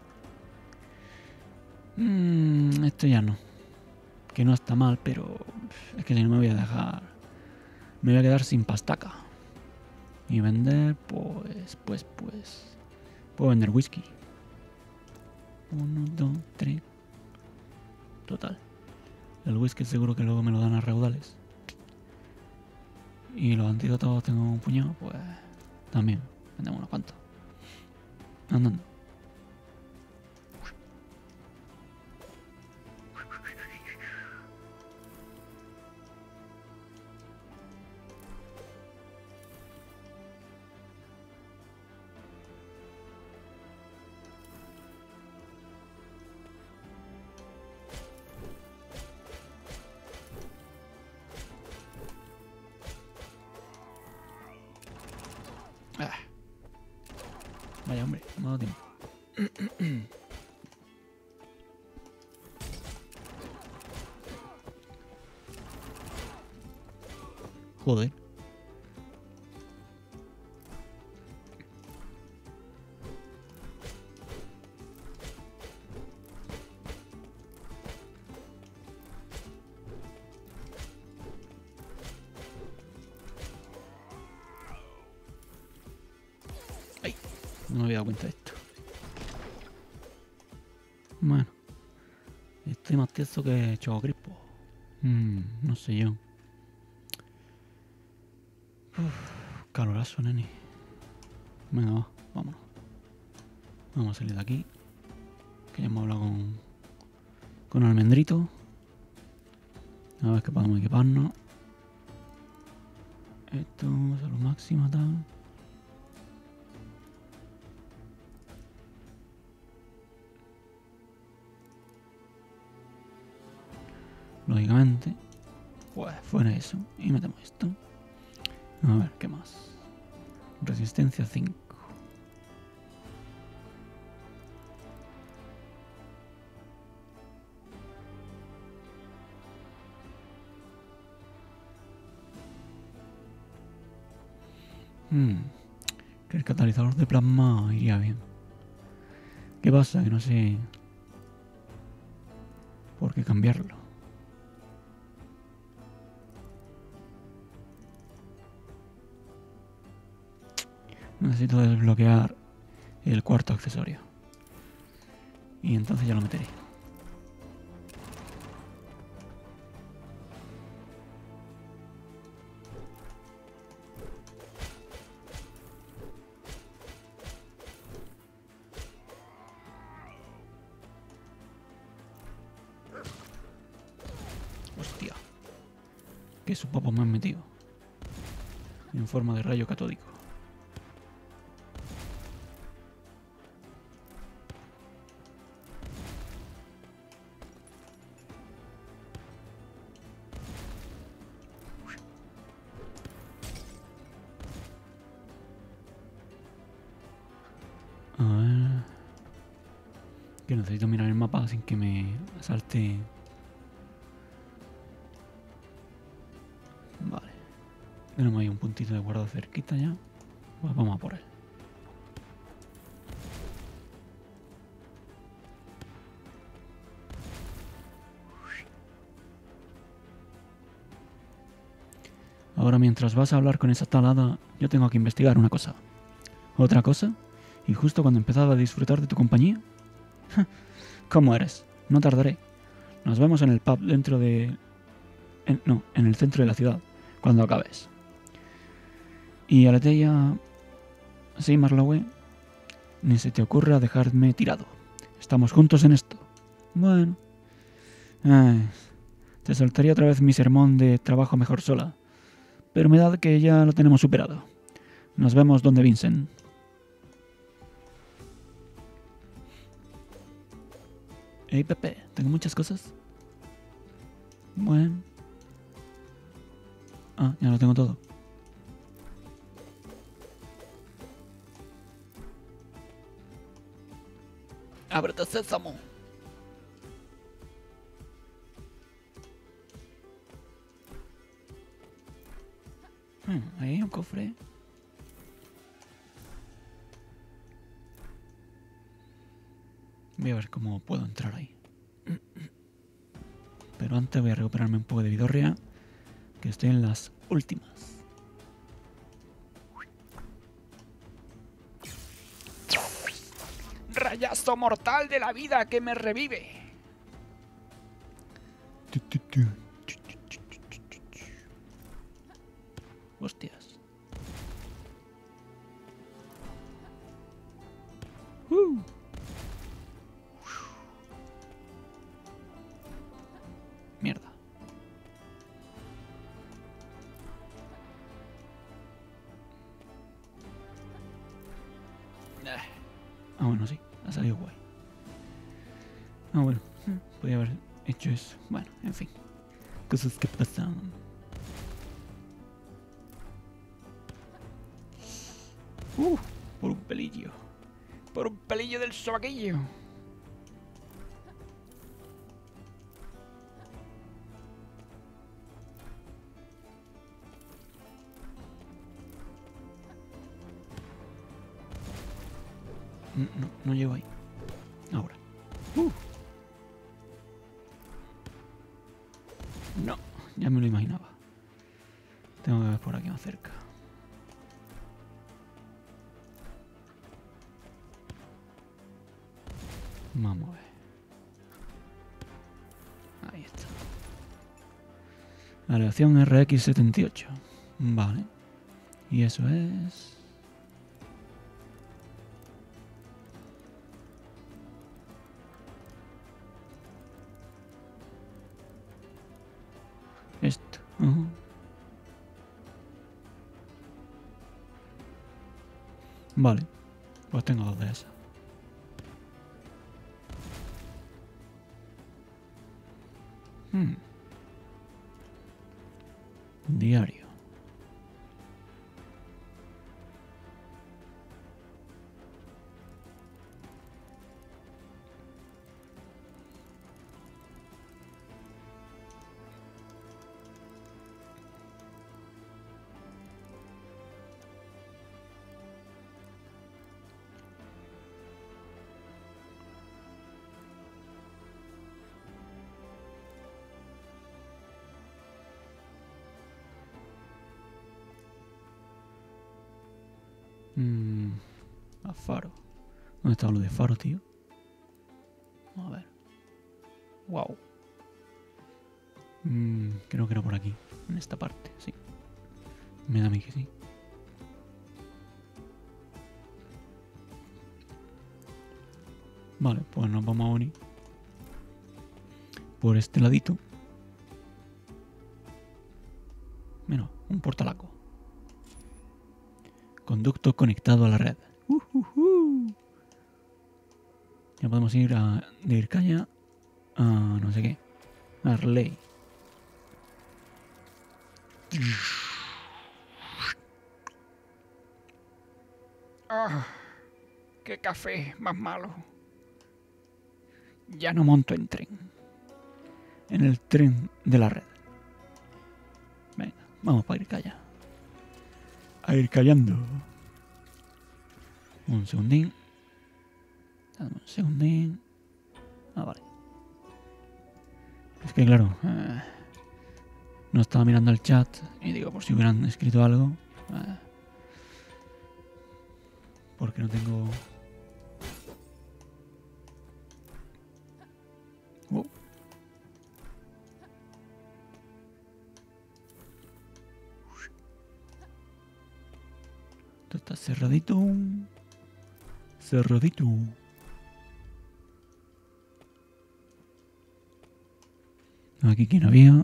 ya no. Que no está mal, pero es que si no me voy a dejar. Me voy a quedar sin pastaca. Y vender, pues. Puedo vender whisky. 1, 2, 3. Total. El whisky seguro que luego me lo dan a raudales. Y los antídotos tengo un puñado, pues también. Vendemos unos cuantos. Andando. Vaya, hombre, no me ha dado tiempo. Joder. Ay, no me había dado cuenta de esto. Bueno, estoy más tieso que Choco Crispo. No sé yo. Calorazo, nene. Venga, va, vámonos. Vamos a salir de aquí. Que ya hemos hablado con Almendrito. A ver qué podemos equiparnos. Esto, salud máxima, tal. Lógicamente. Pues fuera eso. Y metemos esto. A ver, ¿qué más? Resistencia 5. Que el catalizador de plasma iría bien. ¿Qué pasa? Que no sé por qué cambiarlo. Necesito desbloquear el cuarto accesorio. Y entonces ya lo meteré. Hostia. ¿Qué sopapos me han metido? En forma de rayo catódico. A ver... Que necesito mirar el mapa sin que me salte... Vale. Tenemos ahí un puntito de guardado cerquita ya. Pues vamos a por él. Ahora mientras vas a hablar con esa talada, yo tengo que investigar una cosa. ¿Otra cosa? ¿Y justo cuando empezaba a disfrutar de tu compañía? ¿Cómo eres? No tardaré. Nos vemos en el pub dentro de... en el centro de la ciudad, cuando acabes. Y Aletheia... Sí, Marlowe. Ni se te ocurra dejarme tirado. Estamos juntos en esto. Bueno. Ay, te soltaría otra vez mi sermón de trabajo mejor sola. Pero me da que ya lo tenemos superado. Nos vemos donde Vincent. Hey, Pepe, tengo muchas cosas. Bueno. Ah, ya lo tengo todo. ¡Ábrete, sésamo! Ahí hay un cofre. Voy a ver cómo puedo entrar ahí. Pero antes voy a recuperarme un poco de vidorria, que estoy en las últimas. Rayazo mortal de la vida que me revive. Hostias. Mierda. Ah, bueno, sí. Ha salido guay. Ah, bueno. Podría haber hecho eso. Bueno, en fin. Cosas que pasan. Por un pelillo. Por un pelillo del sobaquillo. No llego ahí. Ahora. No, ya me lo imaginaba. Tengo que ver por aquí más cerca. Vamos a ver. Ahí está. Aleación RX78. Vale. Y eso es... esto. Vale. Pues tengo 2 de esas. Diario. A faro. ¿Dónde está lo de faro, tío? A ver. Wow. Creo que era por aquí. En esta parte, sí. Me da a mí que sí. Vale, pues nos vamos a unir por este ladito. Mira, un portalaco. Conducto conectado a la red. Ya podemos ir de Irkaya a no sé qué. Arley. ¡Ah! ¡Qué café más malo! Ya no monto en tren. En el tren de la red. Venga, vamos para Irkaya. A ir callando. Un segundín. Dame un segundín. Ah, vale. Es que claro, no estaba mirando el chat y digo, por si hubieran escrito algo. Porque no tengo... Esto está cerradito. Cerradito. Aquí quién había.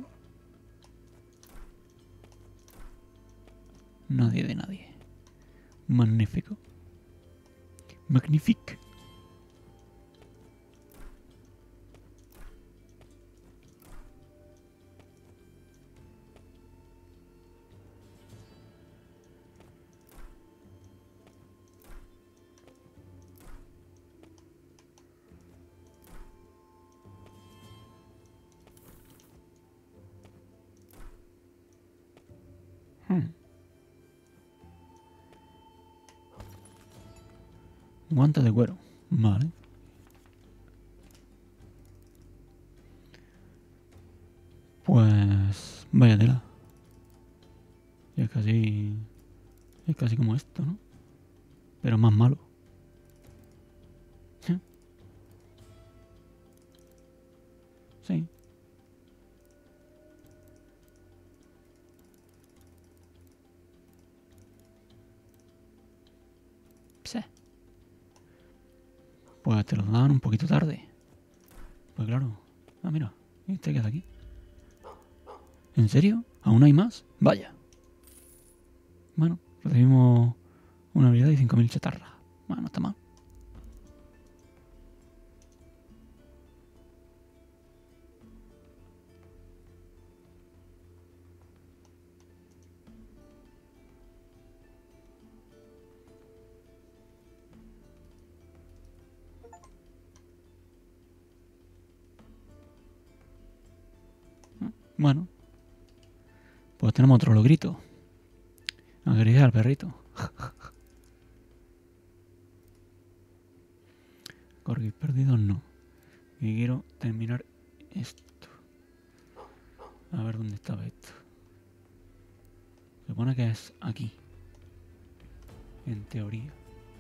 Nadie de nadie. Magnífico. Magnifique. Guante de cuero. Vale. Pues... vaya tela. Y es casi... es casi como esto, ¿no? Pero más malo. Sí. Sí. Pues te lo dan un poquito tarde. Pues claro. Ah, mira. Y te queda aquí. ¿En serio? ¿Aún hay más? Vaya. Bueno, recibimos una habilidad y 5000 chatarra. Bueno, no está mal. Bueno. Pues tenemos otro logrito. Acariciar al perrito. Corgis perdidos no. Y quiero terminar esto. A ver dónde estaba esto. Se supone que es aquí. En teoría.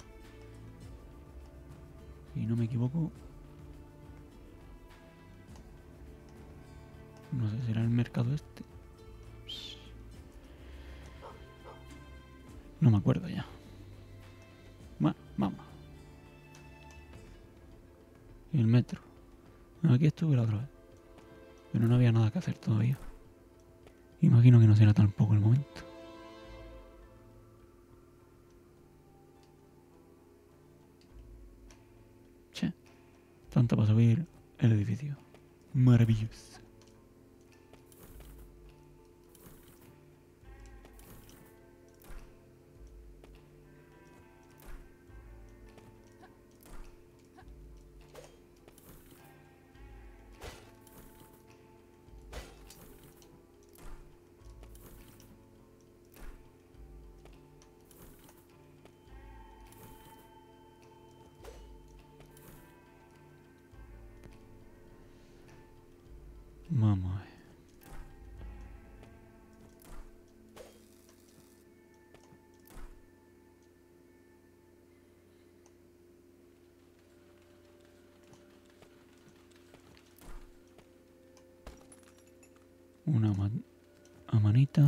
Si no me equivoco. No sé, será el mercado este. No me acuerdo ya. Bueno, vamos. Y el metro. Aquí estuve la otra vez. Pero no había nada que hacer todavía. Imagino que no será tampoco el momento. Che. Tanto para subir el edificio. Maravilloso. Vamos a ver. Una manita.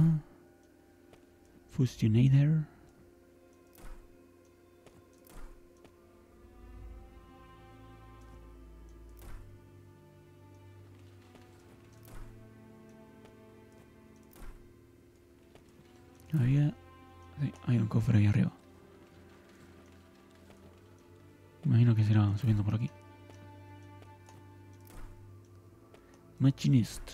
Fusionator. Había... Sí, hay un cofre ahí arriba. Imagino que será subiendo por aquí. Machinist.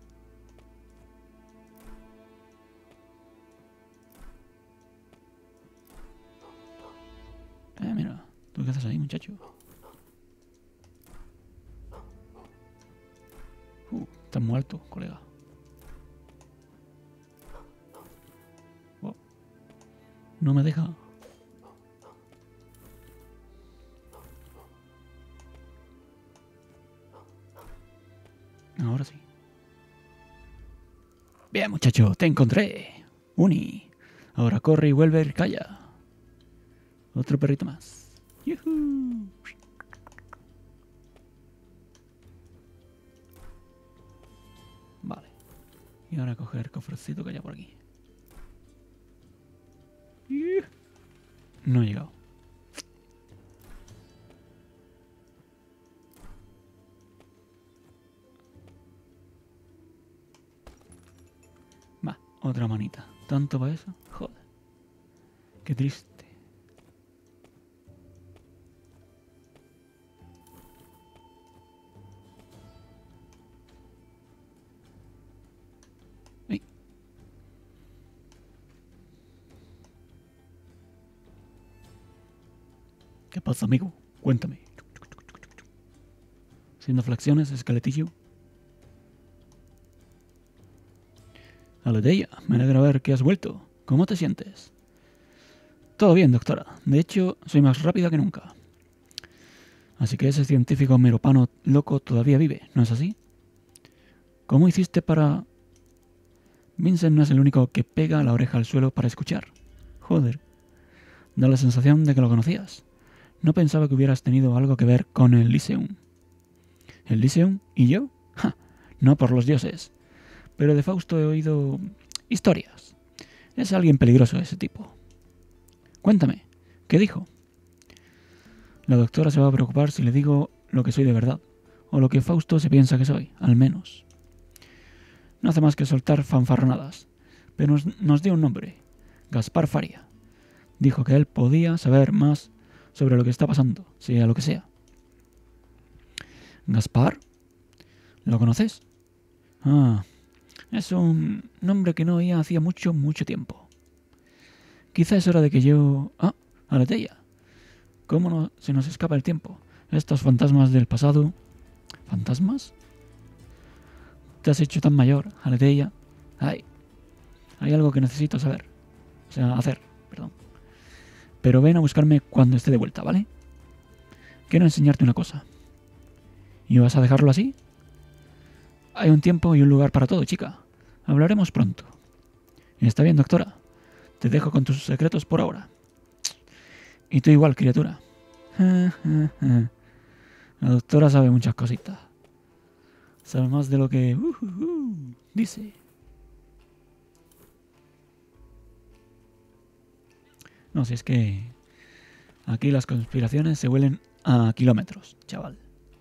Mira. ¿Tú qué haces ahí, muchacho? Estás muy alto, colega. No me deja. Ahora sí. Bien, muchacho, te encontré. Uni. Ahora corre y vuelve y calla. Otro perrito más. ¡Yuhu! Vale. Y ahora coger el cofrecito que hay por aquí. No he llegado. Va, otra manita. ¿Tanto para eso? Joder. Qué triste. ¡Ey! ¿Qué pasa, amigo? Cuéntame. Haciendo flexiones, esqueletillo. Aletheia, me alegra ver que has vuelto. ¿Cómo te sientes? Todo bien, doctora. De hecho, soy más rápida que nunca. Así que ese científico meropano loco todavía vive, ¿no es así? ¿Cómo hiciste para...? Vincent no es el único que pega la oreja al suelo para escuchar. Joder. Da la sensación de que lo conocías. No pensaba que hubieras tenido algo que ver con el Lyceum. ¿El Lyceum? ¿Y yo? ¡Ja! No por los dioses. Pero de Fausto he oído... historias. Es alguien peligroso ese tipo. Cuéntame, ¿qué dijo? La doctora se va a preocupar si le digo lo que soy de verdad. O lo que Fausto se piensa que soy, al menos. No hace más que soltar fanfarronadas. Pero nos dio un nombre. Gaspar Faria. Dijo que él podía saber más sobre lo que está pasando, sea lo que sea. ¿Gaspar? ¿Lo conoces? Ah, es un nombre que no oía hacía mucho, mucho tiempo. Quizá es hora de que yo... Ah, Aletheia. ¿Cómo no se nos escapa el tiempo? Estos fantasmas del pasado... ¿Fantasmas? Te has hecho tan mayor, Aletheia. Hay algo que necesito saber. O sea, hacer, perdón. Pero ven a buscarme cuando esté de vuelta, ¿vale? Quiero enseñarte una cosa. ¿Y vas a dejarlo así? Hay un tiempo y un lugar para todo, chica. Hablaremos pronto. Está bien, doctora. Te dejo con tus secretos por ahora. Y tú igual, criatura. La doctora sabe muchas cositas. Sabe más de lo que... dice. No, si es que aquí las conspiraciones se huelen a kilómetros, chaval.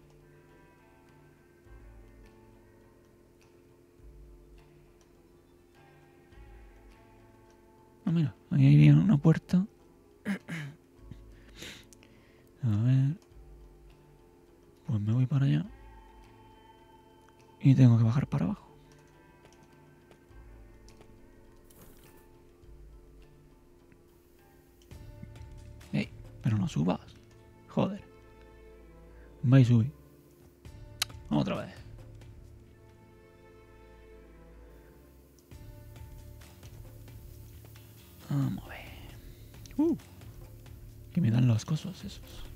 Ah, mira, ahí hay una puerta. A ver. Pues me voy para allá. Y tengo que bajar para abajo. Ey, pero no subas. Joder. Va y sube. Otra vez. Vamos a ver. Que me dan los cosos esos.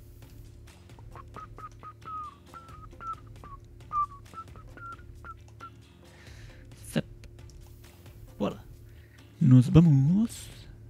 Zep. Voilà. Nos vamos.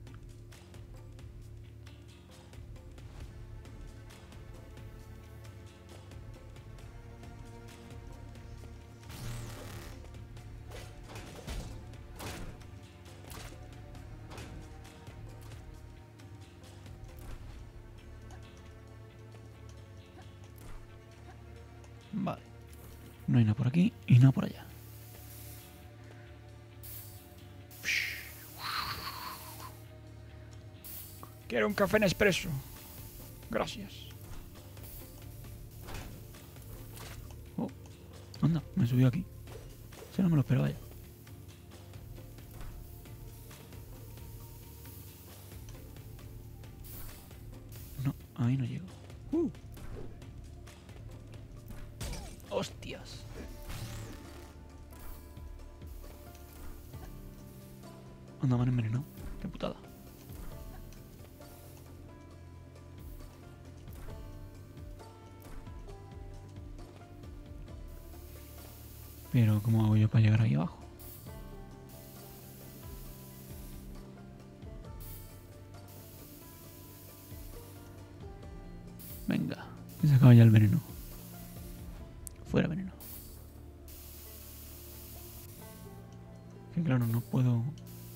Vale. No hay nada por aquí y nada por allá. Quiero un café Nespresso. Gracias. Oh, anda, me subió aquí. Si no me lo esperaba ya. No, ahí no llego. Hostias. Anda, me han envenenado. Qué putada. Pero ¿cómo hago yo para llegar ahí abajo? Venga, que se acaba ya el veneno. Fuera veneno. Que claro, no puedo.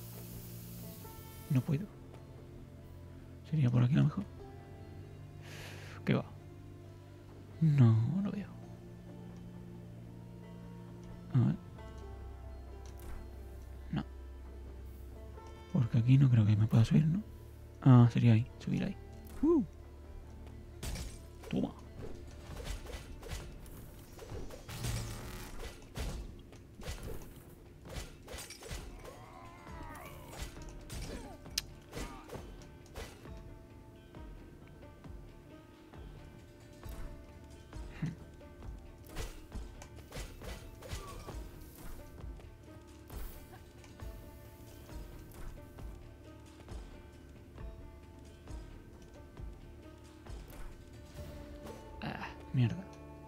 No puedo. Sería por aquí a lo mejor. ¿Qué va? No, no veo. A ver. No. Porque aquí no creo que me pueda subir, ¿no? Ah, sería ahí, subir ahí. Toma. Mierda.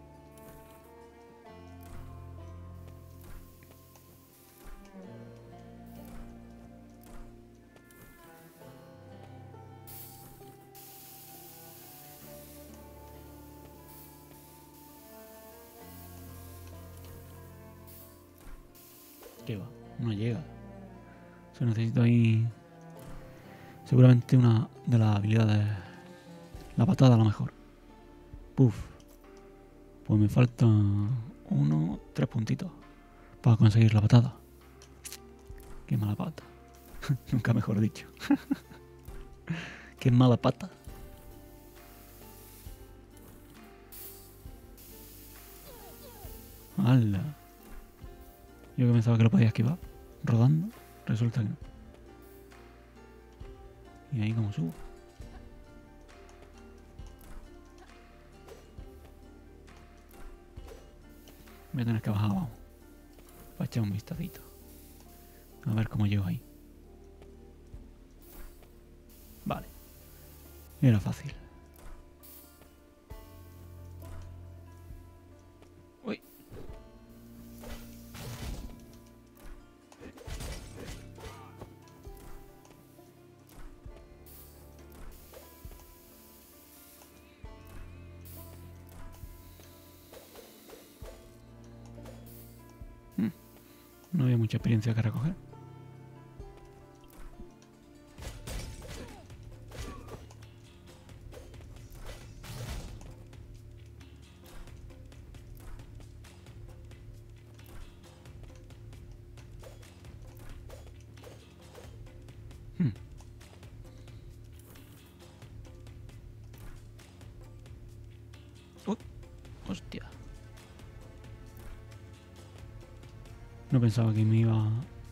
¿Qué va? No llega. Se necesito ahí. Seguramente una de las habilidades. La patada a lo mejor. Puf. Pues me faltan 3 puntitos para conseguir la patada. Qué mala pata. Nunca mejor dicho. Qué mala pata. ¡Hala! Yo que pensaba que lo podía esquivar rodando, resulta que no. Y ahí como subo. Voy a tener que bajar abajo para echar un vistacito. A ver cómo llego ahí. Vale. Era fácil. Uy. No había mucha experiencia que recoger. Hmm. Hostia. No pensaba que me iba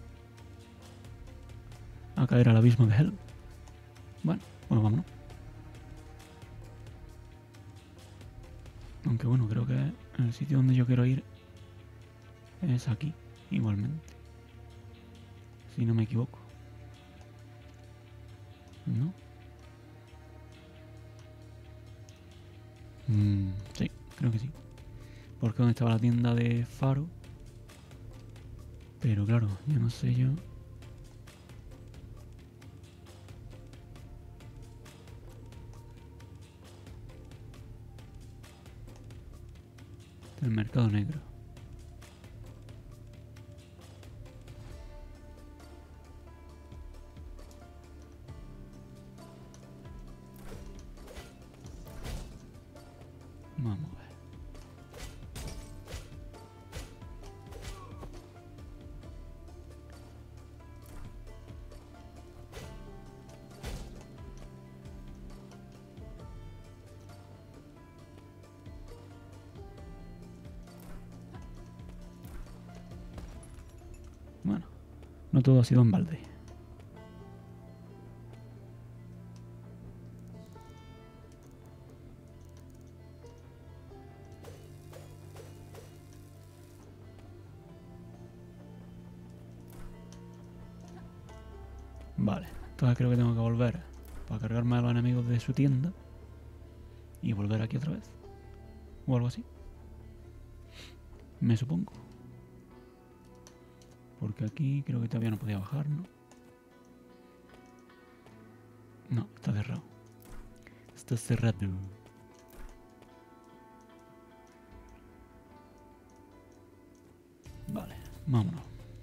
a caer al abismo de Hell. Bueno, vámonos. Aunque bueno, creo que el sitio donde yo quiero ir es aquí, igualmente. Si no me equivoco. ¿No? Sí, creo que sí. Porque donde estaba la tienda de Faro. Pero claro, ya no sé yo. El mercado negro. Vamos a ver. Bueno, no todo ha sido en balde. Vale, entonces creo que tengo que volver para cargarme a los enemigos de su tienda y volver aquí otra vez. O algo así. Me supongo. Porque aquí creo que todavía no podía bajar, ¿no? No, está cerrado. Está cerrado. Vale, vámonos.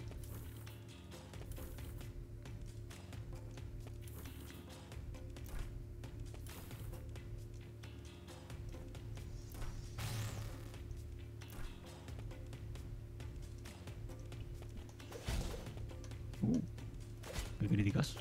Qué críticas.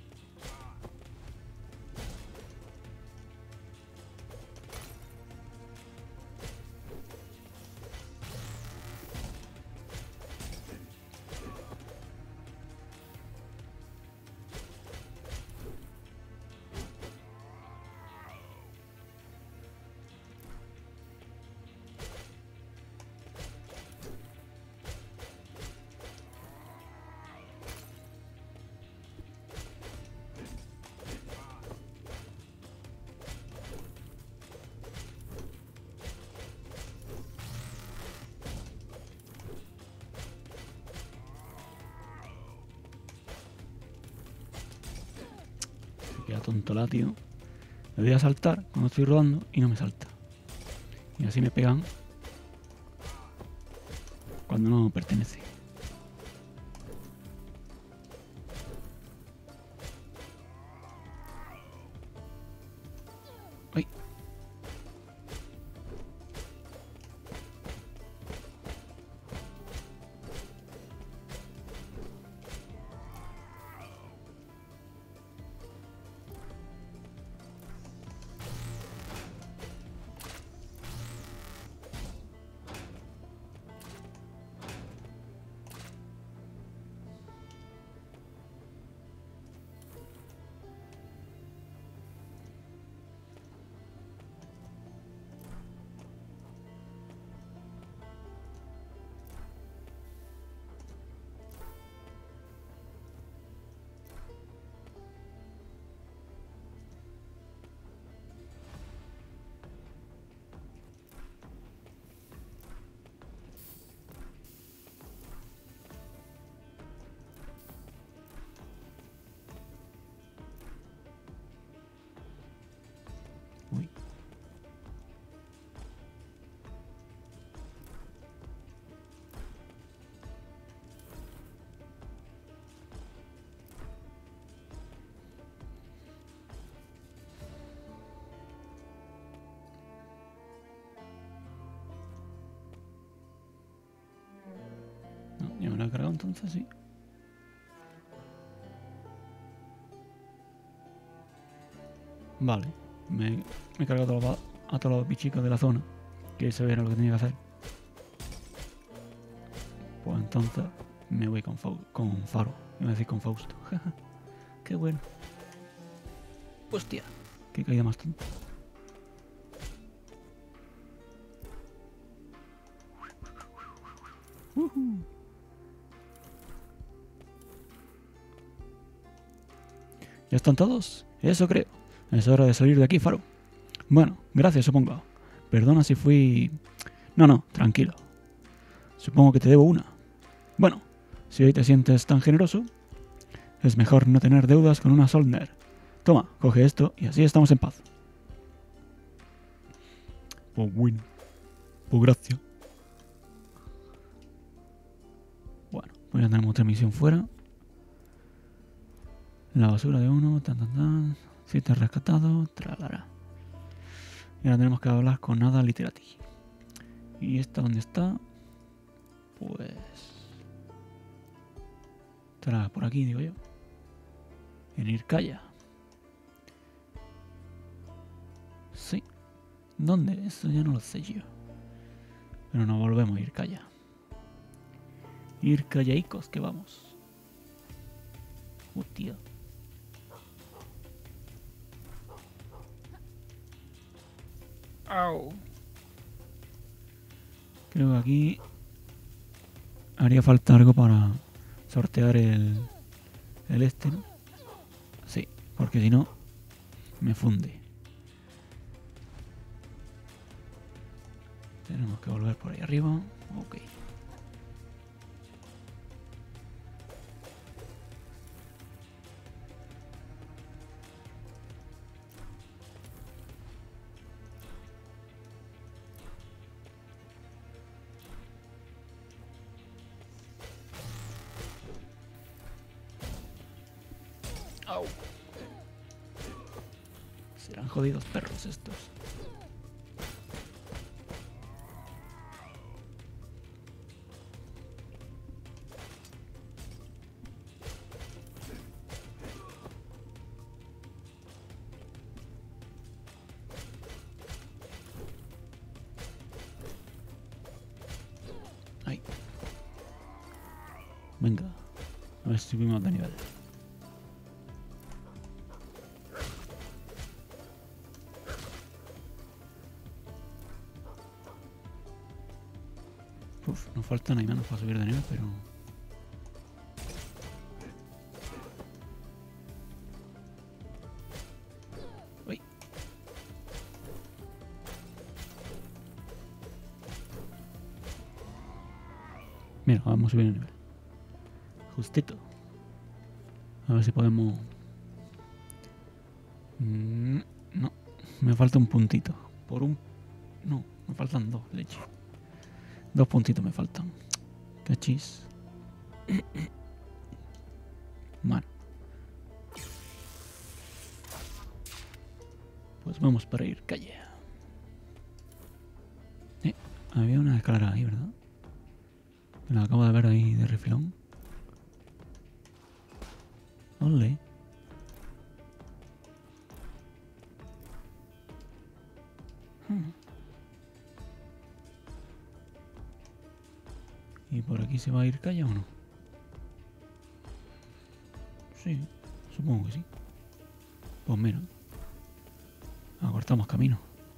Se queda tonto tío. Le voy a saltar cuando estoy rodando y no me salta. Y así me pegan cuando no pertenece. ¡Ay! Uy. No, ya me lo he cargado entonces, sí. Vale. Me he cargado a todos los bichicos de la zona. Que eso era lo que tenía que hacer. Pues entonces me voy con Faro. Iba a decir con Fausto. Qué bueno. Hostia. Qué caída más tonta. ¿Ya están todos? Eso creo. Es hora de salir de aquí, Faro. Bueno, gracias, supongo. Perdona si fui... No, tranquilo. Supongo que te debo una. Bueno, si hoy te sientes tan generoso, es mejor no tener deudas con una Soldner. Toma, coge esto y así estamos en paz. Pues bueno. Pues gracias. Bueno, pues ya tenemos otra misión fuera. La basura de uno, Si te has rescatado, tralará. Y ahora tenemos que hablar con Nada Literati. ¿Y esta dónde está? Pues... estará por aquí, digo yo. En Irkaya. Sí. ¿Dónde? Eso ya no lo sé yo. Pero no volvemos a Irkaya. Irkayaicos, que vamos. Tío. Au. Creo que aquí haría falta algo para sortear el este, ¿no? Sí, porque si no me funde. Tenemos que volver por ahí arriba. Ok. Au. Serán jodidos perros estos. Ahí. Venga. A ver si subimos de nivel. No falta ni menos para subir de nivel, pero... Uy. Mira, vamos a subir de nivel. Justito. A ver si podemos... no, me falta un puntito. Por un... No, me faltan dos, leche. 2 puntitos me faltan. Cachis. Bueno. Pues vamos para ir calle. Había una escalera ahí, ¿verdad? La acabo de ver ahí de refilón. Ole. ¿Y por aquí se va a ir calle o no? Sí, supongo que sí. Pues mira. Acortamos camino.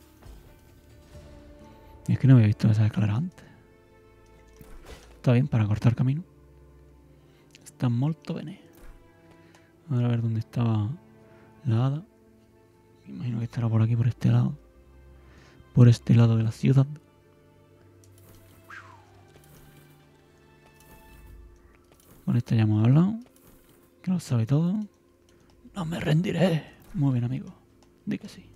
Y es que no había visto esa escalera antes. Está bien para cortar camino. Está molto bene. Ahora a ver dónde estaba la hada. Imagino que estará por aquí, por este lado. Por este lado de la ciudad. Con esta ya hemos hablado. Que lo sabe todo. No me rendiré. Muy bien, amigo. Di que sí.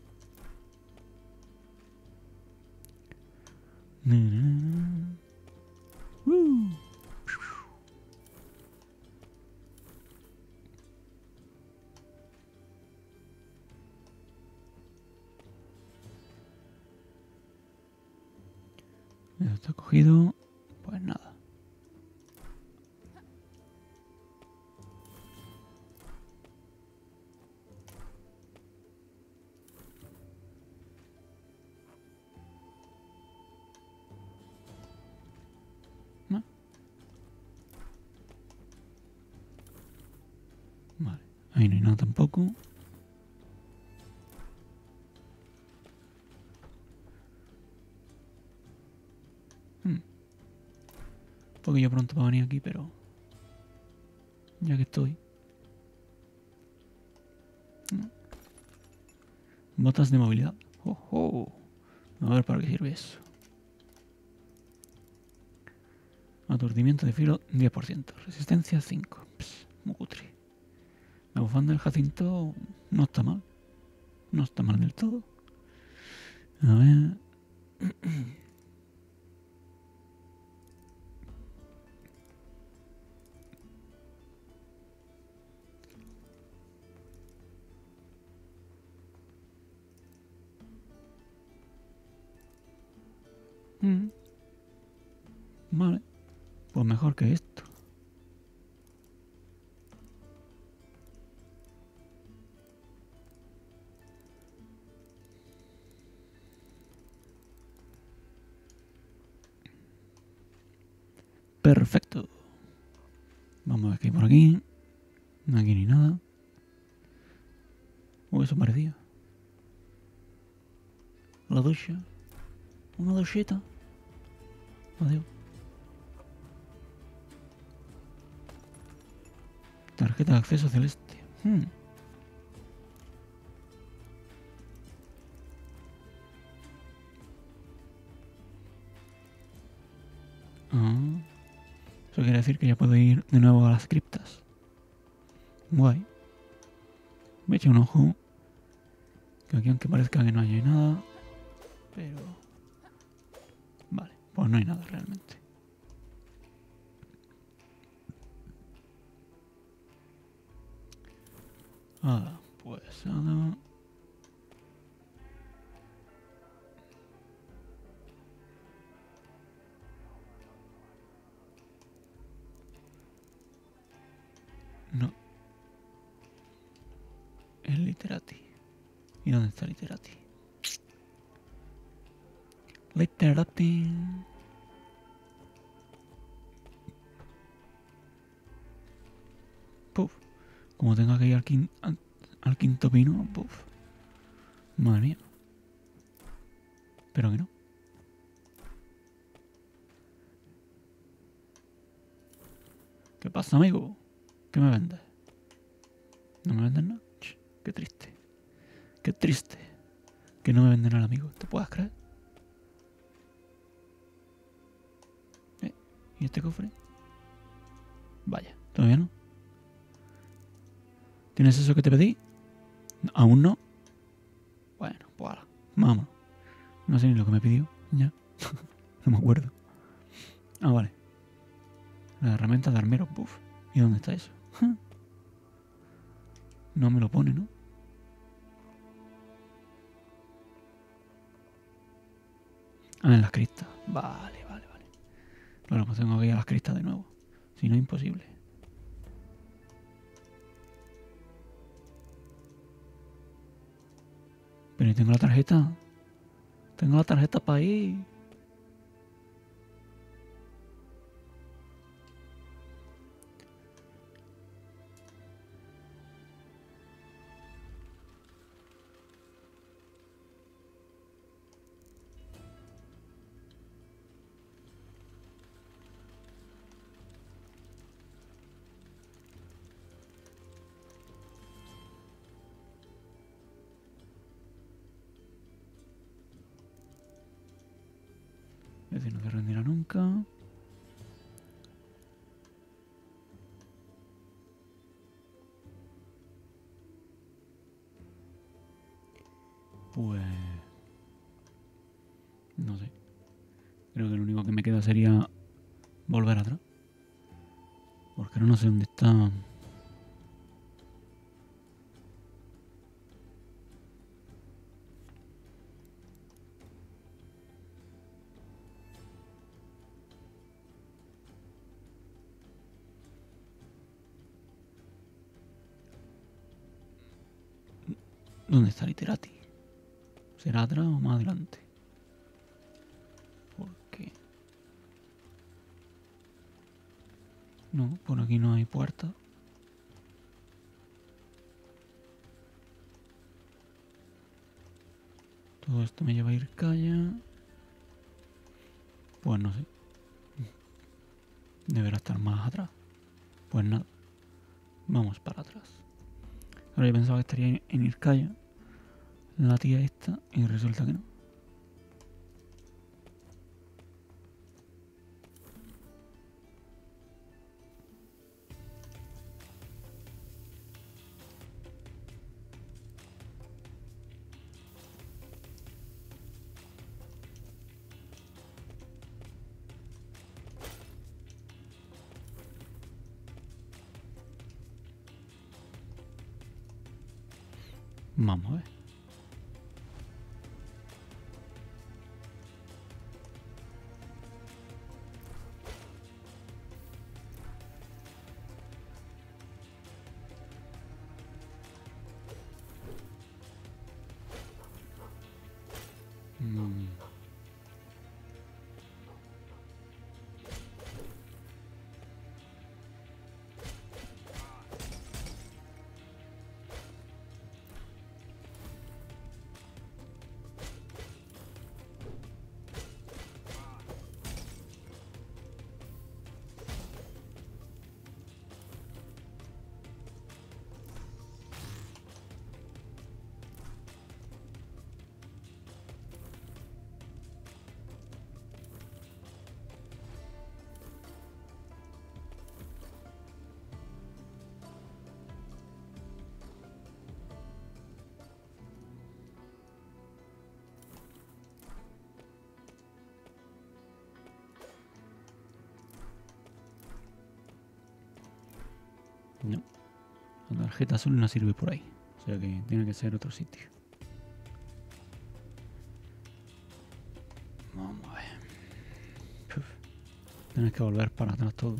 Eso está cogido. Pues nada. Ahí no hay nada tampoco. Un poquillo pronto para venir aquí, pero ya que estoy. Botas de movilidad. ¡Ojo! A ver para qué sirve eso. Aturdimiento de filo 10%. Resistencia 5. Pss, muy cutre. La bufanda del Jacinto no está mal. No está mal del todo. A ver. Vale. Pues mejor que esto. Perfecto. Vamos a ver qué hay por aquí. Aquí ni nada. Eso parecía. La ducha. Una duchita. Adiós. Tarjeta de acceso celeste. Ah, eso quiere decir que ya puedo ir de nuevo a las criptas. Guay. Me echo un ojo. Que aquí aunque parezca que no haya nada. Pero... Vale, pues no hay nada realmente. Pues nada. No. Es Literati. ¿Y dónde está Literati? Literati. Puf. Como tenga que ir al quinto pino, puf. Madre mía. Pero que no. ¿Qué pasa, amigo? ¿Qué me vendes? ¿No me vendes nada? Qué triste. Qué triste. Que no me venden al amigo. ¿Te puedes creer? ¿Y este cofre? Vaya, ¿todavía no? ¿Tienes eso que te pedí? ¿Aún no? Bueno, pues ala, vámonos. No sé ni lo que me pidió. Ya. No me acuerdo. Ah, vale. La herramienta de armero. Puff. ¿Y dónde está eso? No me lo pone, ¿no? Ah, en las cristas. Vale. Claro, pues tengo que ir a las cristas de nuevo. Si no, imposible. Pero tengo la tarjeta. Tengo la tarjeta para ir. Es decir, no se rendirá nunca. Pues... No sé. Creo que lo único que me queda sería volver atrás. Porque no sé dónde está. ¿Dónde está Literati? ¿Será atrás o más adelante? ¿Por qué? No, por aquí no hay puerta. Todo esto me lleva a ir calla. Pues no sé. Deberá estar más atrás. Pues nada. Vamos para atrás. Ahora yo pensaba que estaría en Irkaya, la tía esta, y resulta que no. Vamos a ver. No. La tarjeta azul no sirve por ahí. O sea que tiene que ser otro sitio. Vamos a ver. Uf. Tienes que volver para atrás todo.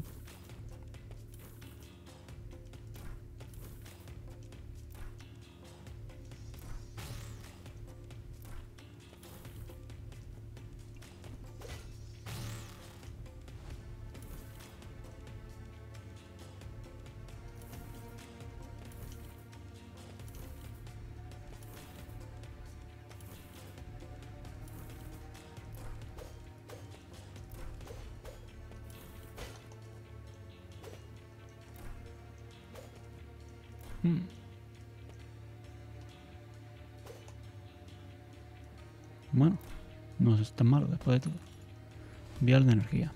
Bueno, no es tan malo después de todo. Vial de energía.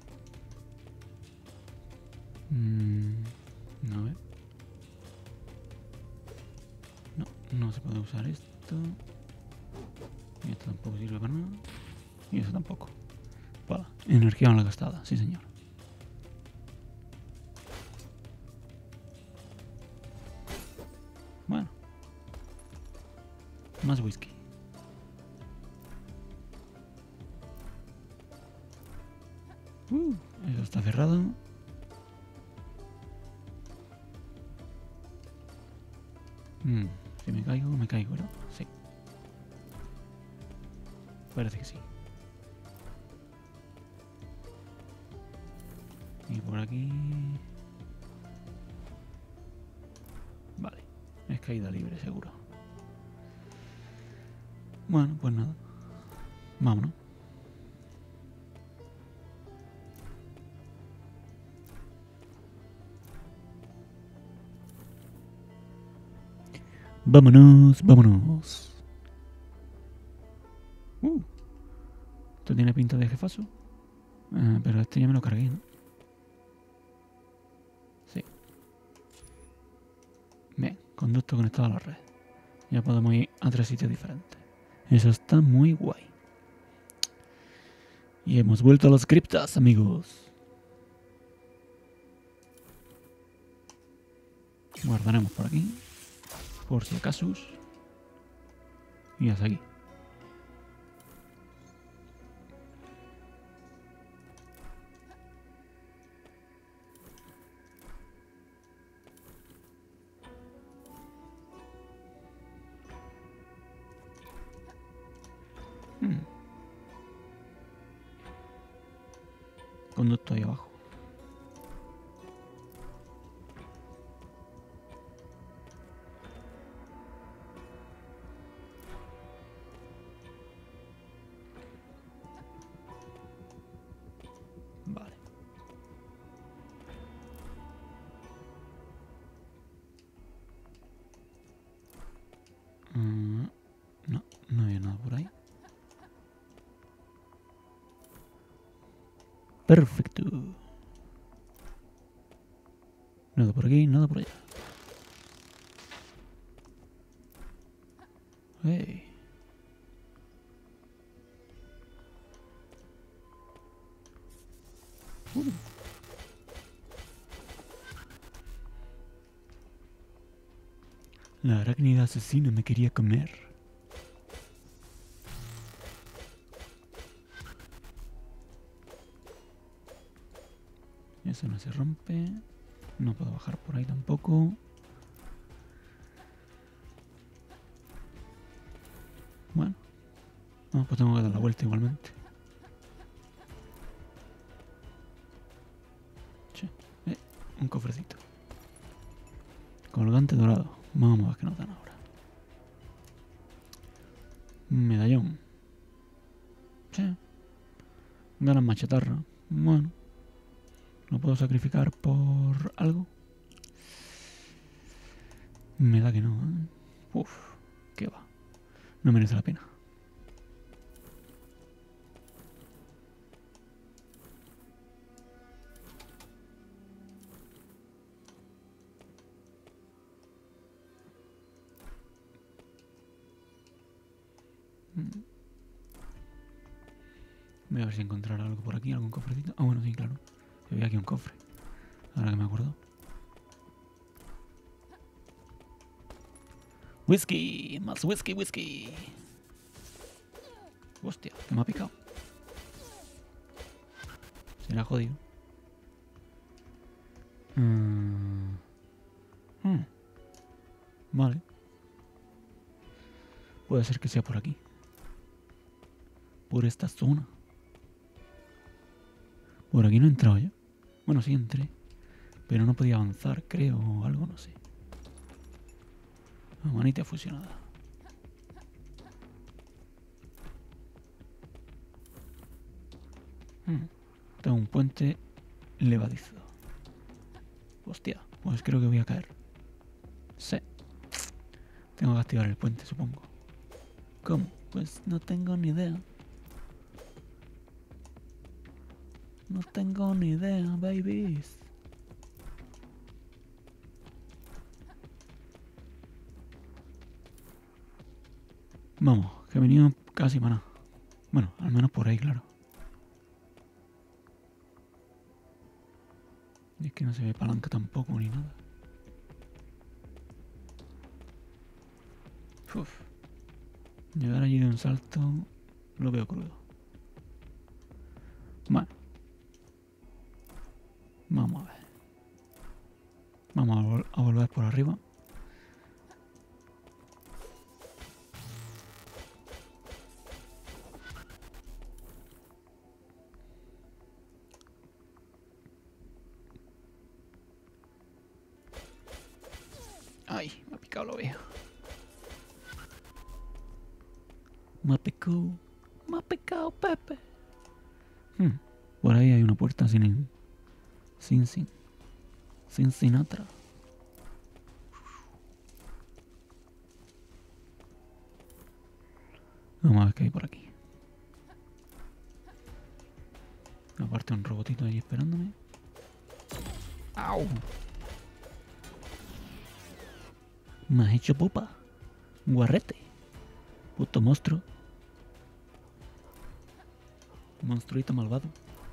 A ver. No, no se puede usar esto. Y esto tampoco sirve para nada. Y eso tampoco. Vale, energía mal gastada, sí señor. Bueno. Más whisky. Eso está cerrado. Si me caigo, ¿verdad? Sí. Parece que sí. Y por aquí... Vale. Es caída libre, seguro. Bueno, pues nada. Vámonos. Vámonos. Esto tiene pinta de jefazo. Pero este ya me lo cargué, ¿no? Sí. Bien, conducto conectado a la red. Ya podemos ir a 3 sitios diferentes. Eso está muy guay. Y hemos vuelto a las criptas, amigos. Guardaremos por aquí. Por si acaso. Y hasta aquí. Conducto ahí abajo. Perfecto. Nada por aquí, nada por allá. Hey. La arácnida asesina me quería comer. Eso no se rompe. No puedo bajar por ahí tampoco. Bueno. No, pues tengo que dar la vuelta igualmente. Che, un cofrecito. Colgante dorado. Vamos a ver qué nos dan ahora. Medallón. Che. Ganas machetarra. Bueno. ¿Lo puedo sacrificar por algo? Me da que no, ¿eh? Uf, qué va. No merece la pena. Voy a ver si encontrar algo por aquí, algún cofrecito. Ah, bueno, sí, claro. Había aquí un cofre. Ahora que me acuerdo. Whisky, más whisky, whisky. Hostia, que me ha picado. Se le ha jodido. Vale. Puede ser que sea por aquí. Por esta zona. Por aquí no he entrado yo. Bueno, sí entré. Pero no podía avanzar, creo, o algo, no sé. Manita fusionada. Tengo un puente levadizo. Hostia, pues creo que voy a caer. Sí. Tengo que activar el puente, supongo. ¿Cómo? Pues no tengo ni idea. No tengo ni idea, babies. Vamos, que he venido casi para nada. Bueno, al menos por ahí, claro. Y es que no se ve palanca tampoco ni nada. Uf. Llegar allí de un salto lo veo crudo. Bueno. Vamos a ver. Vamos a volver por arriba. Ay, me ha picado la oveja. Me ha picado Pepe. Por ahí hay una puerta sin Sinatra. Vamos a ver qué hay por aquí. Aparte un robotito ahí esperándome. ¡Au! Me has hecho pupa. Guarrete. Puto monstruo. Monstruito malvado.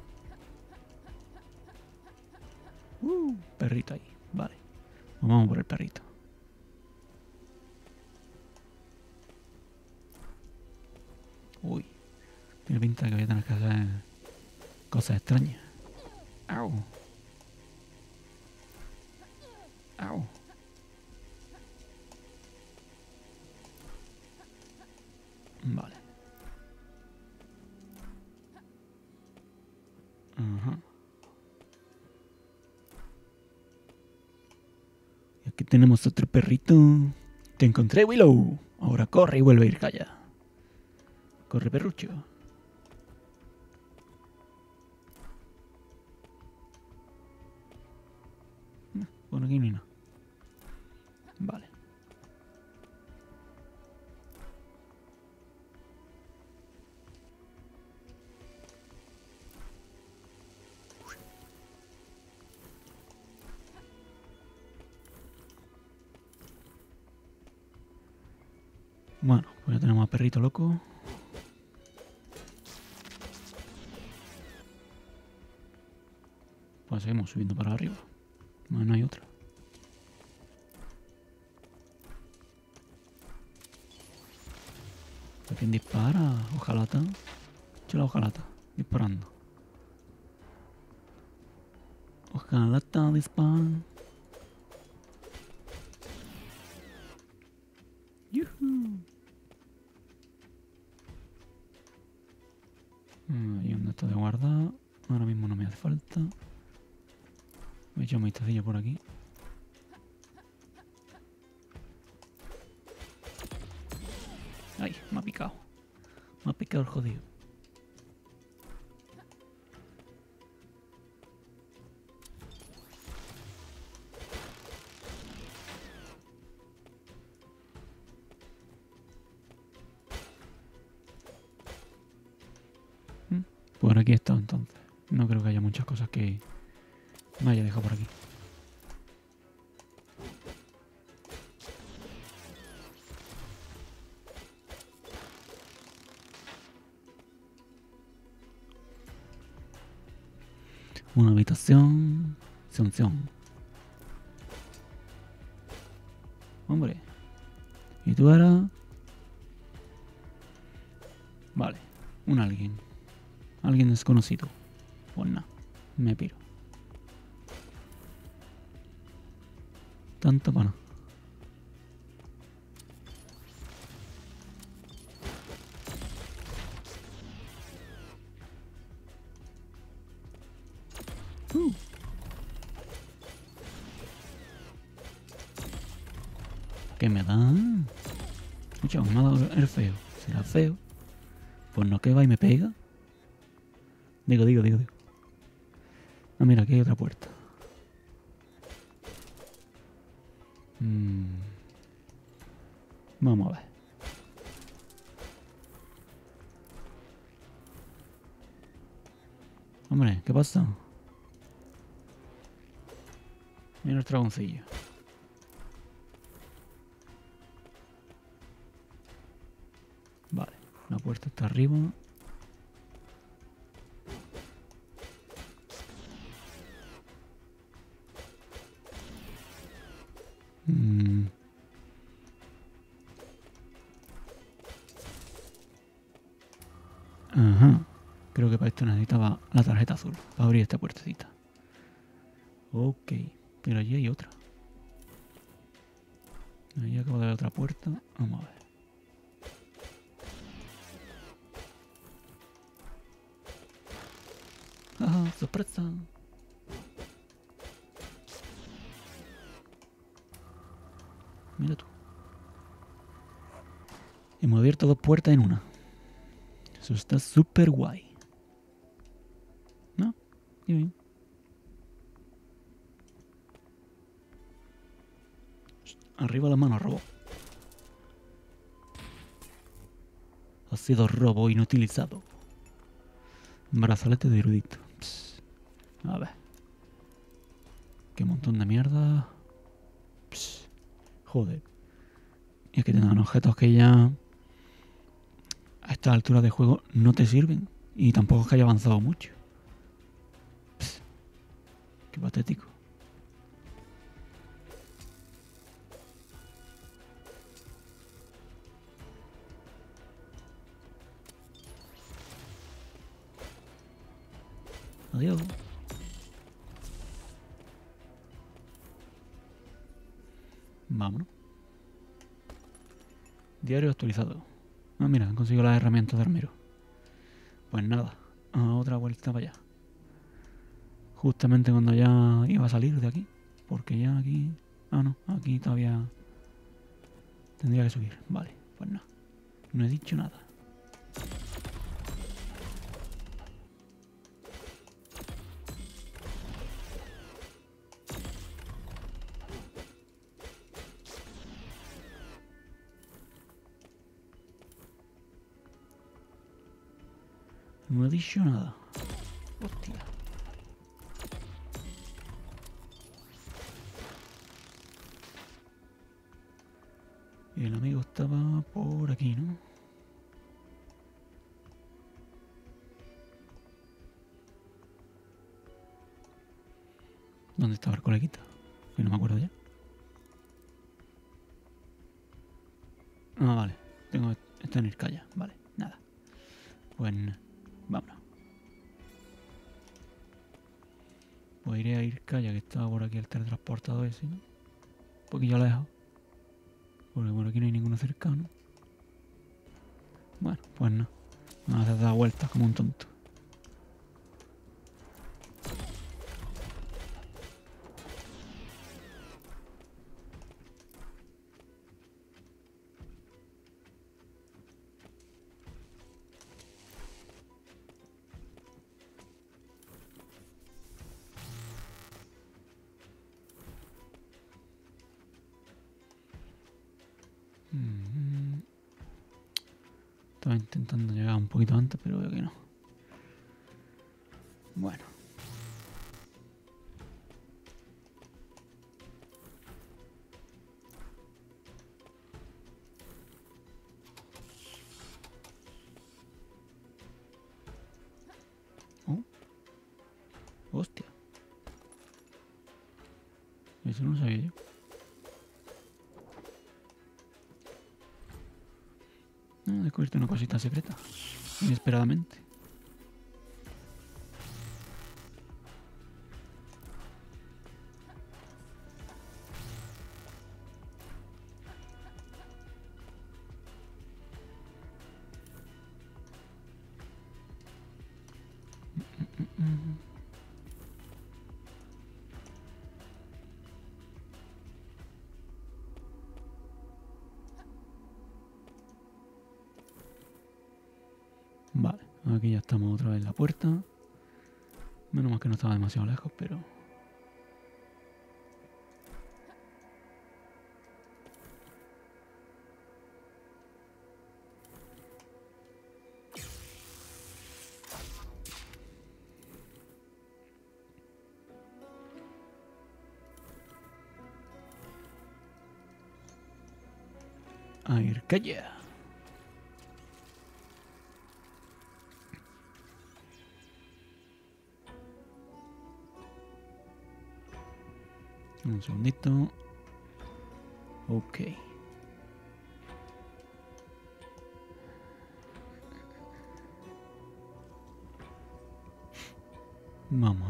Perrito ahí. Vale. Vamos por el perrito. Uy. Tiene pinta de que voy a tener que hacer cosas extrañas. Au. Au. Vale. Ajá. Y aquí tenemos otro perrito. Te encontré, Willow. Ahora corre y vuelve a ir calla. Corre, perrucho. Bueno, aquí ni nada. Vale. Bueno, pues ya tenemos a perrito loco. Pues seguimos subiendo para arriba. No hay otra. ¿A quién dispara? Ojalata. Echa la ojalata. Disparando. Ojalata dispara. ¡Yuhu! Ahí donde está de guardar. Ahora mismo no me hace falta. Me he hecho un vistacillo por aquí. Ay, me ha picado. Me ha picado el jodido. Por aquí está entonces. No creo que haya muchas cosas que me haya dejado por aquí. Una habitación. Sanción. Hombre. ¿Y tú eras? Vale. Un alguien. Alguien desconocido. Pues nada. Me piro. Tanto para nada. ¿Qué me da? Escucha, me ha dado el feo. ¿Será feo? Pues no, que va y me pega. Digo. Ah, mira, aquí hay otra puerta. Vamos a ver. Hombre, ¿qué pasa? Mira el dragoncillo. Vale, la puerta está arriba. Ajá. Creo que para esto necesitaba la tarjeta azul. Para abrir esta puertecita. Ok. Pero allí hay otra. Ahí acabo de ver otra puerta. Vamos a ver. ¡Ah, sorpresa! Mira tú. Hemos abierto dos puertas en una. Eso está súper guay. ¿No? Y bien. Arriba la mano, robo. Ha sido robo inutilizado. Brazalete de erudito. Psst. A ver. Qué montón de mierda. Psst. Joder. Y es que te dan objetos que ya a esta altura de juego no te sirven. Y tampoco es que haya avanzado mucho. Psst. Qué patético. Adiós. Vámonos. Diario actualizado. Ah, mira, han conseguido las herramientas de armero. Pues nada, a otra vuelta para allá. Justamente cuando ya iba a salir de aquí. Porque ya aquí... Ah, no, aquí todavía tendría que subir. Vale, pues nada. No he dicho nada. No he dicho nada. Hostia. Y el amigo estaba por aquí, ¿no? ¿Dónde estaba el coleguita? Que no me acuerdo ya. Ah, vale. Esto en Irkaya. Vale, nada. Pues vámonos. Pues iré a Irkaya, que estaba por aquí el teletransportador ese, ¿no? Un poquillo lejos. Porque por aquí no hay ninguno cercano. Bueno, pues no. Me hace dar vueltas como un tonto. Estaba intentando llegar un poquito antes, pero veo que no. Bueno. Oh. Hostia. Eso no lo sabía yo. He descubierto una cosita secreta. Inesperadamente. Vale, aquí ya estamos otra vez en la puerta. Menos mal que no estaba demasiado lejos, pero... A ir, calla. Un segundito. Ok. Vamos,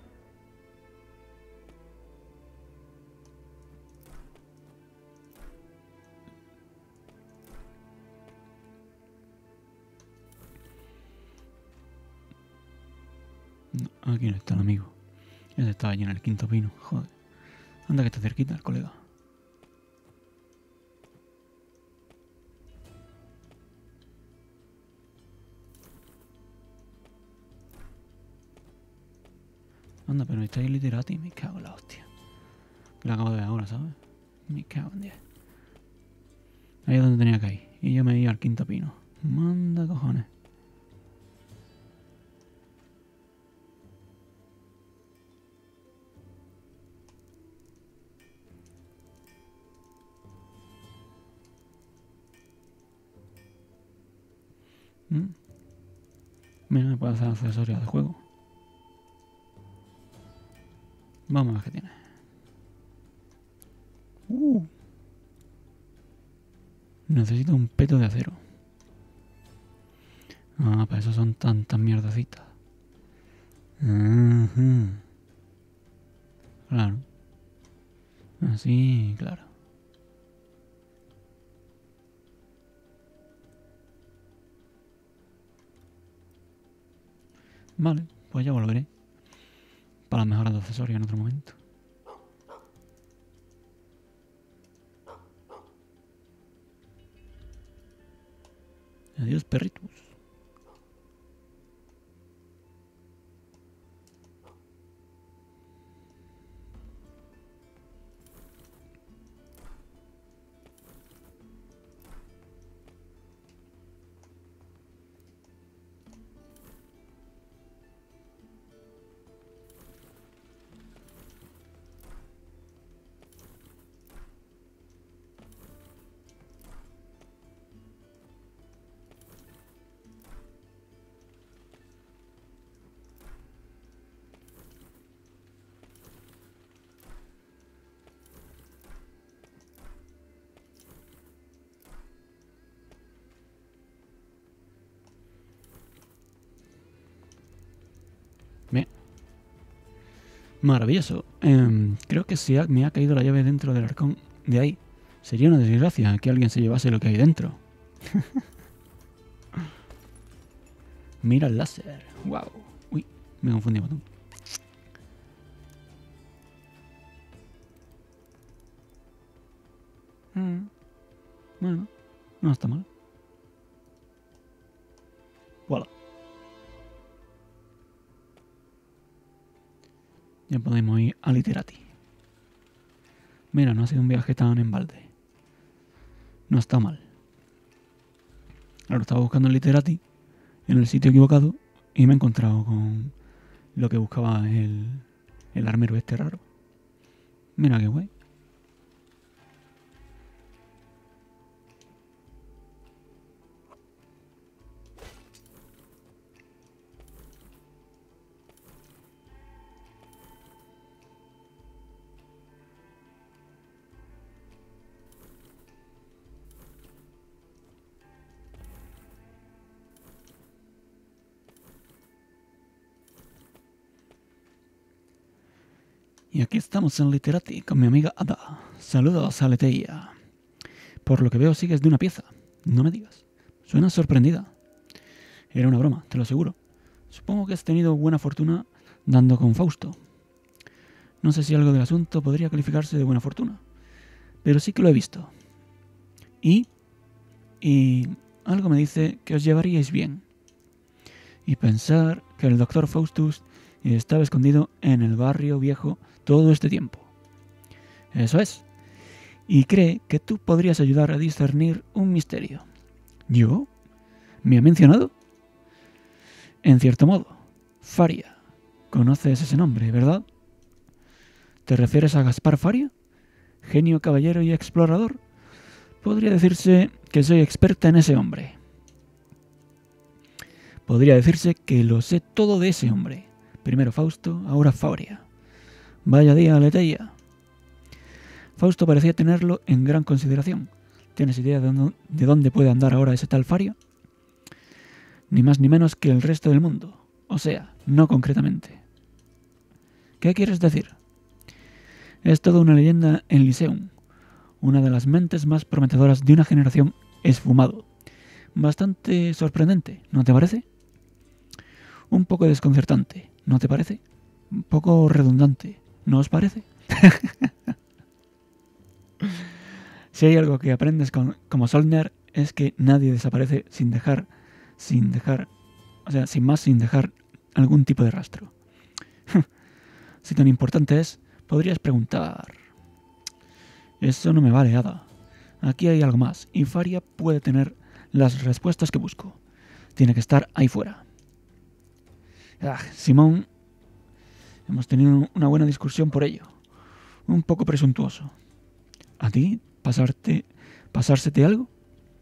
No, aquí no está el amigo. Ese estaba allí en el quinto pino. Joder. Anda que está cerquita el colega. Anda, pero está ahí literati. Me cago en la hostia. Que lo acabo de ver ahora, ¿sabes? Me cago en 10. Ahí es donde tenía que ir. Y yo me iba al quinto pino. Manda cojones. Mira, me puedo hacer accesorios de juego. Vamos a ver qué tiene. Necesito un peto de acero. Ah, para eso son tantas mierdecitas. Claro. Así, claro. Vale, pues ya volveré. Para las mejoras de accesorios en otro momento. Adiós, perritos. Maravilloso. Creo que si me ha caído la llave dentro del arcón de ahí, sería una desgracia que alguien se llevase lo que hay dentro. Mira el láser. Wow. Uy, me confundí botón. Bueno, no está mal. Voilà. Ya podemos ir a Literati. Mira, no ha sido un viaje tan en balde. No está mal. Ahora estaba buscando en Literati, en el sitio equivocado, y me he encontrado con lo que buscaba el armero este raro. Mira qué guay. Y aquí estamos en Literati con mi amiga Ada. Saludos a Leteia. Por lo que veo sigues de una pieza. No me digas. Suena sorprendida. Era una broma, te lo aseguro. Supongo que has tenido buena fortuna dando con Fausto. No sé si algo del asunto podría calificarse de buena fortuna, pero sí que lo he visto. Y algo me dice que os llevaríais bien. Y pensar que el doctor Faustus estaba escondido en el barrio viejo todo este tiempo. Eso es. Y cree que tú podrías ayudar a discernir un misterio. ¿Yo? ¿Me ha mencionado? En cierto modo. Faria. Conoces ese nombre, ¿verdad? ¿Te refieres a Gaspar Faria? Genio, caballero y explorador. Podría decirse que soy experta en ese hombre. Podría decirse que lo sé todo de ese hombre. Primero Fausto, ahora Faria. Vaya día, Leteia. Fausto parecía tenerlo en gran consideración. ¿Tienes idea de dónde puede andar ahora ese tal Faria? Ni más ni menos que el resto del mundo. O sea, no concretamente. ¿Qué quieres decir? Es toda una leyenda en Lyceum. Una de las mentes más prometedoras de una generación esfumado. Bastante sorprendente, ¿no te parece? Un poco desconcertante, ¿no te parece? Un poco redundante, ¿no os parece? Si hay algo que aprendes como Solner es que nadie desaparece sin dejar algún tipo de rastro. Si tan importante es, podrías preguntar. Eso no me vale, Ada. Aquí hay algo más, y Faria puede tener las respuestas que busco. Tiene que estar ahí fuera. Simón, hemos tenido una buena discusión por ello. Un poco presuntuoso. ¿A ti? ¿Pasársete algo?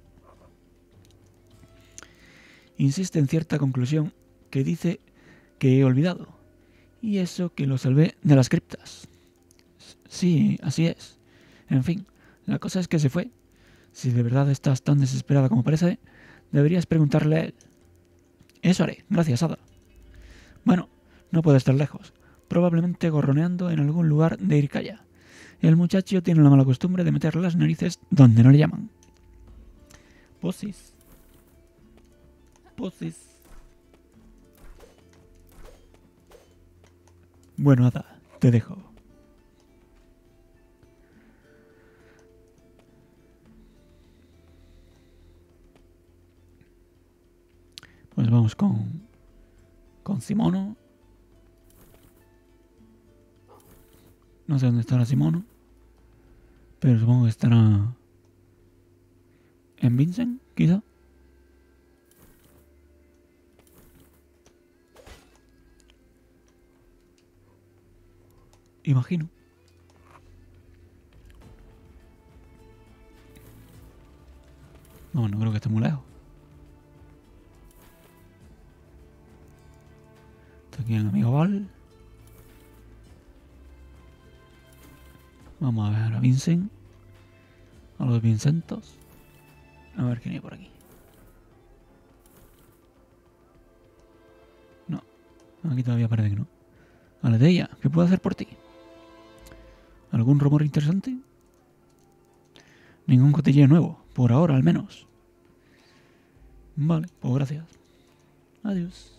Insiste en cierta conclusión que dice que he olvidado. Y eso que lo salvé de las criptas. Sí, así es. En fin, la cosa es que se fue. Si de verdad estás tan desesperada como parece, deberías preguntarle a él. Eso haré, gracias, Ada. Bueno, no puede estar lejos. Probablemente gorroneando en algún lugar de Irkaya. El muchacho tiene la mala costumbre de meter las narices donde no le llaman. Posis. Bueno, Ada, te dejo. Pues vamos con Simono. No sé dónde estará Simono, pero supongo que estará en Vincent, quizá. Imagino. No creo que esté muy lejos. Está aquí el amigo Val. Vamos a ver a Vincent. A los Vincentos. A ver quién hay por aquí. No, aquí todavía parece que no. Aletheia, ¿qué puedo hacer por ti? ¿Algún rumor interesante? Ningún cotilleo nuevo, por ahora al menos. Vale, pues gracias. Adiós.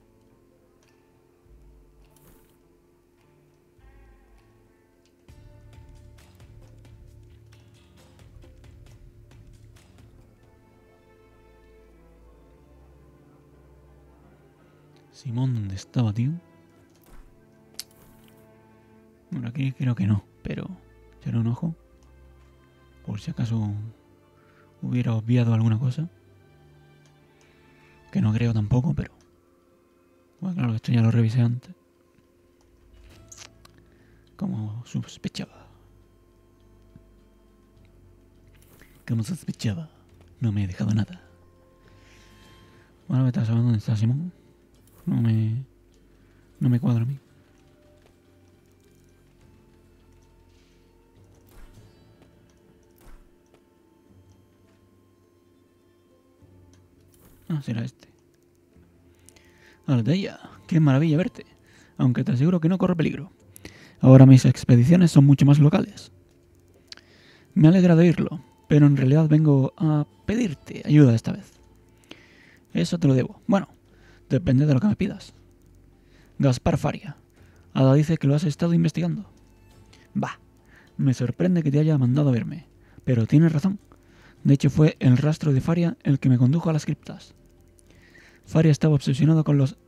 Simón, ¿dónde estaba, tío? Bueno, aquí creo que no, pero echaré un ojo. Por si acaso hubiera obviado alguna cosa. Que no creo tampoco, pero... Bueno, claro, esto ya lo revisé antes. Como sospechaba. Como sospechaba. No me he dejado nada. Bueno, ¿me estás sabiendo dónde está Simón? No me cuadra a mí. Ah, será este. Aletheia, qué maravilla verte. Aunque te aseguro que no corre peligro. Ahora mis expediciones son mucho más locales. Me alegra de oírlo, pero en realidad vengo a pedirte ayuda esta vez. Eso te lo debo. Bueno, depende de lo que me pidas. Gaspar Faria. Ada dice que lo has estado investigando. Bah, me sorprende que te haya mandado a verme. Pero tienes razón. De hecho fue el rastro de Faria el que me condujo a las criptas. Faria estaba obsesionado con los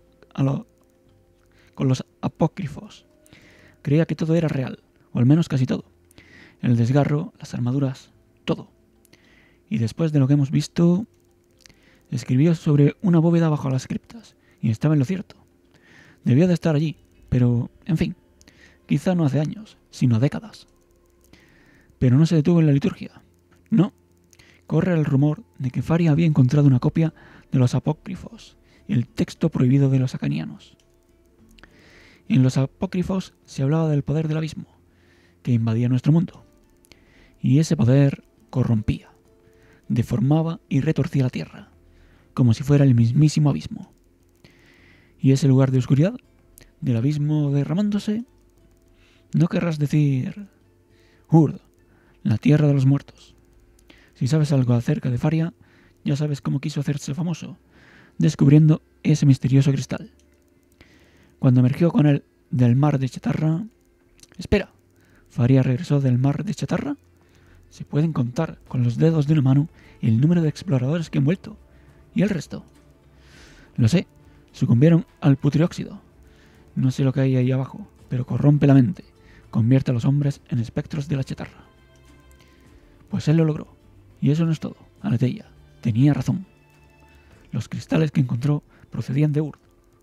apócrifos. Creía que todo era real, o al menos casi todo. El desgarro, las armaduras, todo. Y después de lo que hemos visto, escribió sobre una bóveda bajo las criptas, y estaba en lo cierto. Debió de estar allí, pero, en fin, quizá no hace años, sino décadas. Pero no se detuvo en la liturgia. No. Corre el rumor de que Faria había encontrado una copia de los apócrifos, el texto prohibido de los acanianos. En los apócrifos se hablaba del poder del abismo, que invadía nuestro mundo. Y ese poder corrompía, deformaba y retorcía la tierra, como si fuera el mismísimo abismo. ¿Y ese lugar de oscuridad? ¿Del abismo derramándose? ¿No querrás decir Urd, la tierra de los muertos? Si sabes algo acerca de Faria, ya sabes cómo quiso hacerse famoso, descubriendo ese misterioso cristal. Cuando emergió con él del mar de chatarra... Espera, ¿Faria regresó del mar de chatarra? Se pueden contar con los dedos de una mano el número de exploradores que han vuelto. ¿Y el resto? Lo sé, sucumbieron al putrióxido. No sé lo que hay ahí abajo, pero corrompe la mente, convierte a los hombres en espectros de la chatarra. Pues él lo logró. Y eso no es todo. Aletheia tenía razón. Los cristales que encontró procedían de Urd.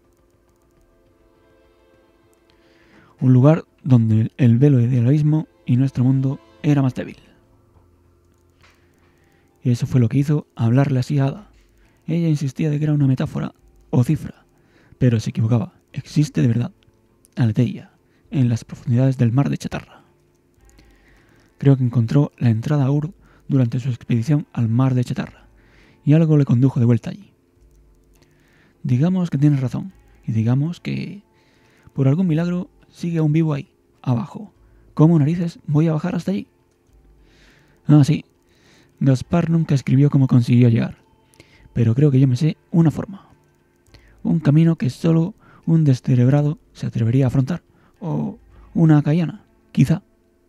Un lugar donde el velo del abismo y nuestro mundo era más débil. Y eso fue lo que hizo hablarle así a Ada. Ella insistía de que era una metáfora o cifra, pero se equivocaba. Existe de verdad. Aletheia, en las profundidades del mar de chatarra. Creo que encontró la entrada a Urd durante su expedición al mar de chatarra, y algo le condujo de vuelta allí. Digamos que tienes razón, y digamos que, por algún milagro, sigue aún vivo ahí, abajo. ¿Cómo narices voy a bajar hasta allí? Ah, sí. Gaspar nunca escribió cómo consiguió llegar, pero creo que yo me sé una forma. Un camino que solo un descerebrado se atrevería a afrontar, o una acayana, quizá.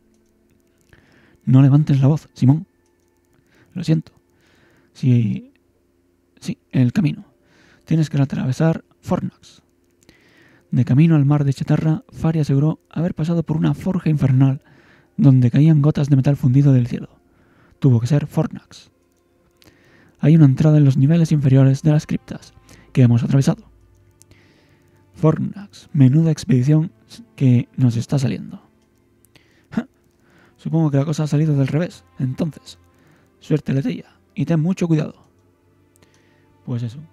No levantes la voz, Simón. Lo siento. Sí, el camino. Tienes que atravesar Fornax. De camino al mar de chatarra, Faria aseguró haber pasado por una forja infernal donde caían gotas de metal fundido del cielo. Tuvo que ser Fornax. Hay una entrada en los niveles inferiores de las criptas que hemos atravesado. Fornax, menuda expedición que nos está saliendo. ¡Ja! Supongo que la cosa ha salido del revés. Entonces, suerte, Aletheia, y ten mucho cuidado. Pues eso.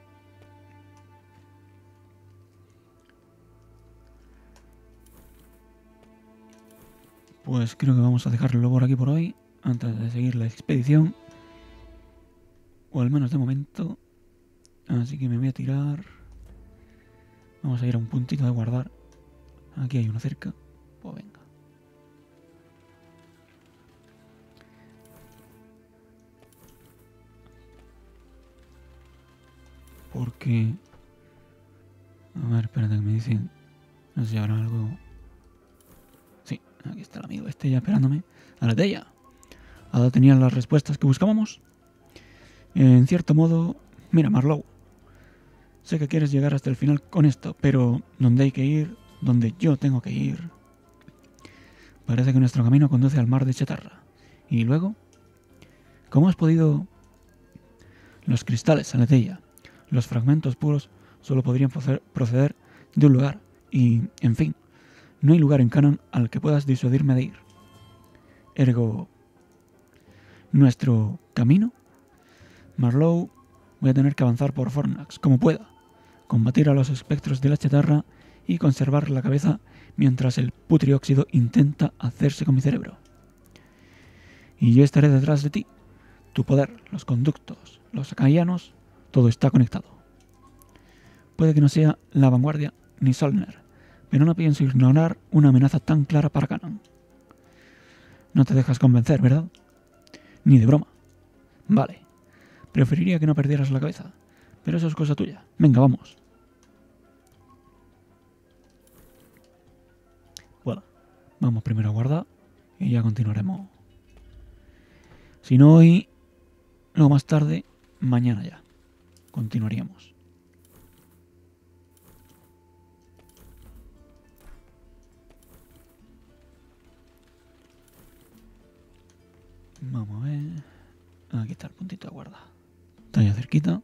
Pues creo que vamos a dejarlo por aquí por hoy, antes de seguir la expedición. O al menos de momento. Así que me voy a tirar. Vamos a ir a un puntito de guardar. Aquí hay uno cerca. Pues venga. Porque... A ver, espérate que me dicen... No sé si habrá algo... Sí, aquí está el amigo este ya esperándome. ¡Aletheia! ¿Ahora tenías las respuestas que buscábamos? En cierto modo... Mira, Marlowe. Sé que quieres llegar hasta el final con esto, pero donde hay que ir, donde yo tengo que ir... Parece que nuestro camino conduce al mar de chatarra. ¿Y luego? ¿Cómo has podido...? Los cristales, Aletheia. Los fragmentos puros solo podrían proceder de un lugar. Y, en fin, no hay lugar en Canaan al que puedas disuadirme de ir. Ergo... ¿Nuestro camino? Marlowe, voy a tener que avanzar por Fornax, como pueda. Combatir a los espectros de la chatarra y conservar la cabeza mientras el putrióxido intenta hacerse con mi cerebro. Y yo estaré detrás de ti. Tu poder, los conductos, los acaianos, todo está conectado. Puede que no sea la vanguardia ni Solner, pero no pienso ignorar una amenaza tan clara para Canaan. No te dejas convencer, ¿verdad? Ni de broma. Vale. Preferiría que no perdieras la cabeza, pero eso es cosa tuya. Venga, vamos. Bueno, vamos primero a guardar y ya continuaremos. Si no hoy, luego más tarde, mañana ya. Continuaríamos. Vamos a ver. Aquí está el puntito de guarda. Está ya cerquita.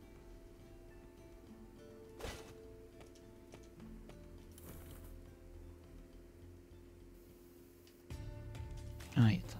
Ahí está.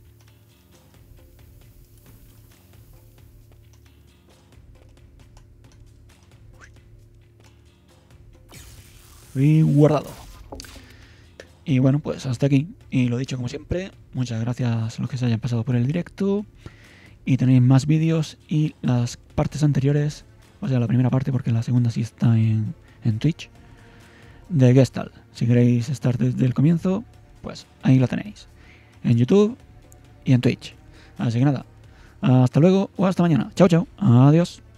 Y guardado. Y bueno, pues hasta aquí. Y lo dicho como siempre, muchas gracias a los que se hayan pasado por el directo. Y tenéis más vídeos y las partes anteriores, o sea, la primera parte, porque la segunda sí está en Twitch, de Gestalt. Si queréis estar desde el comienzo, pues ahí la tenéis. En YouTube y en Twitch. Así que nada, hasta luego o hasta mañana. Chao, chao. Adiós.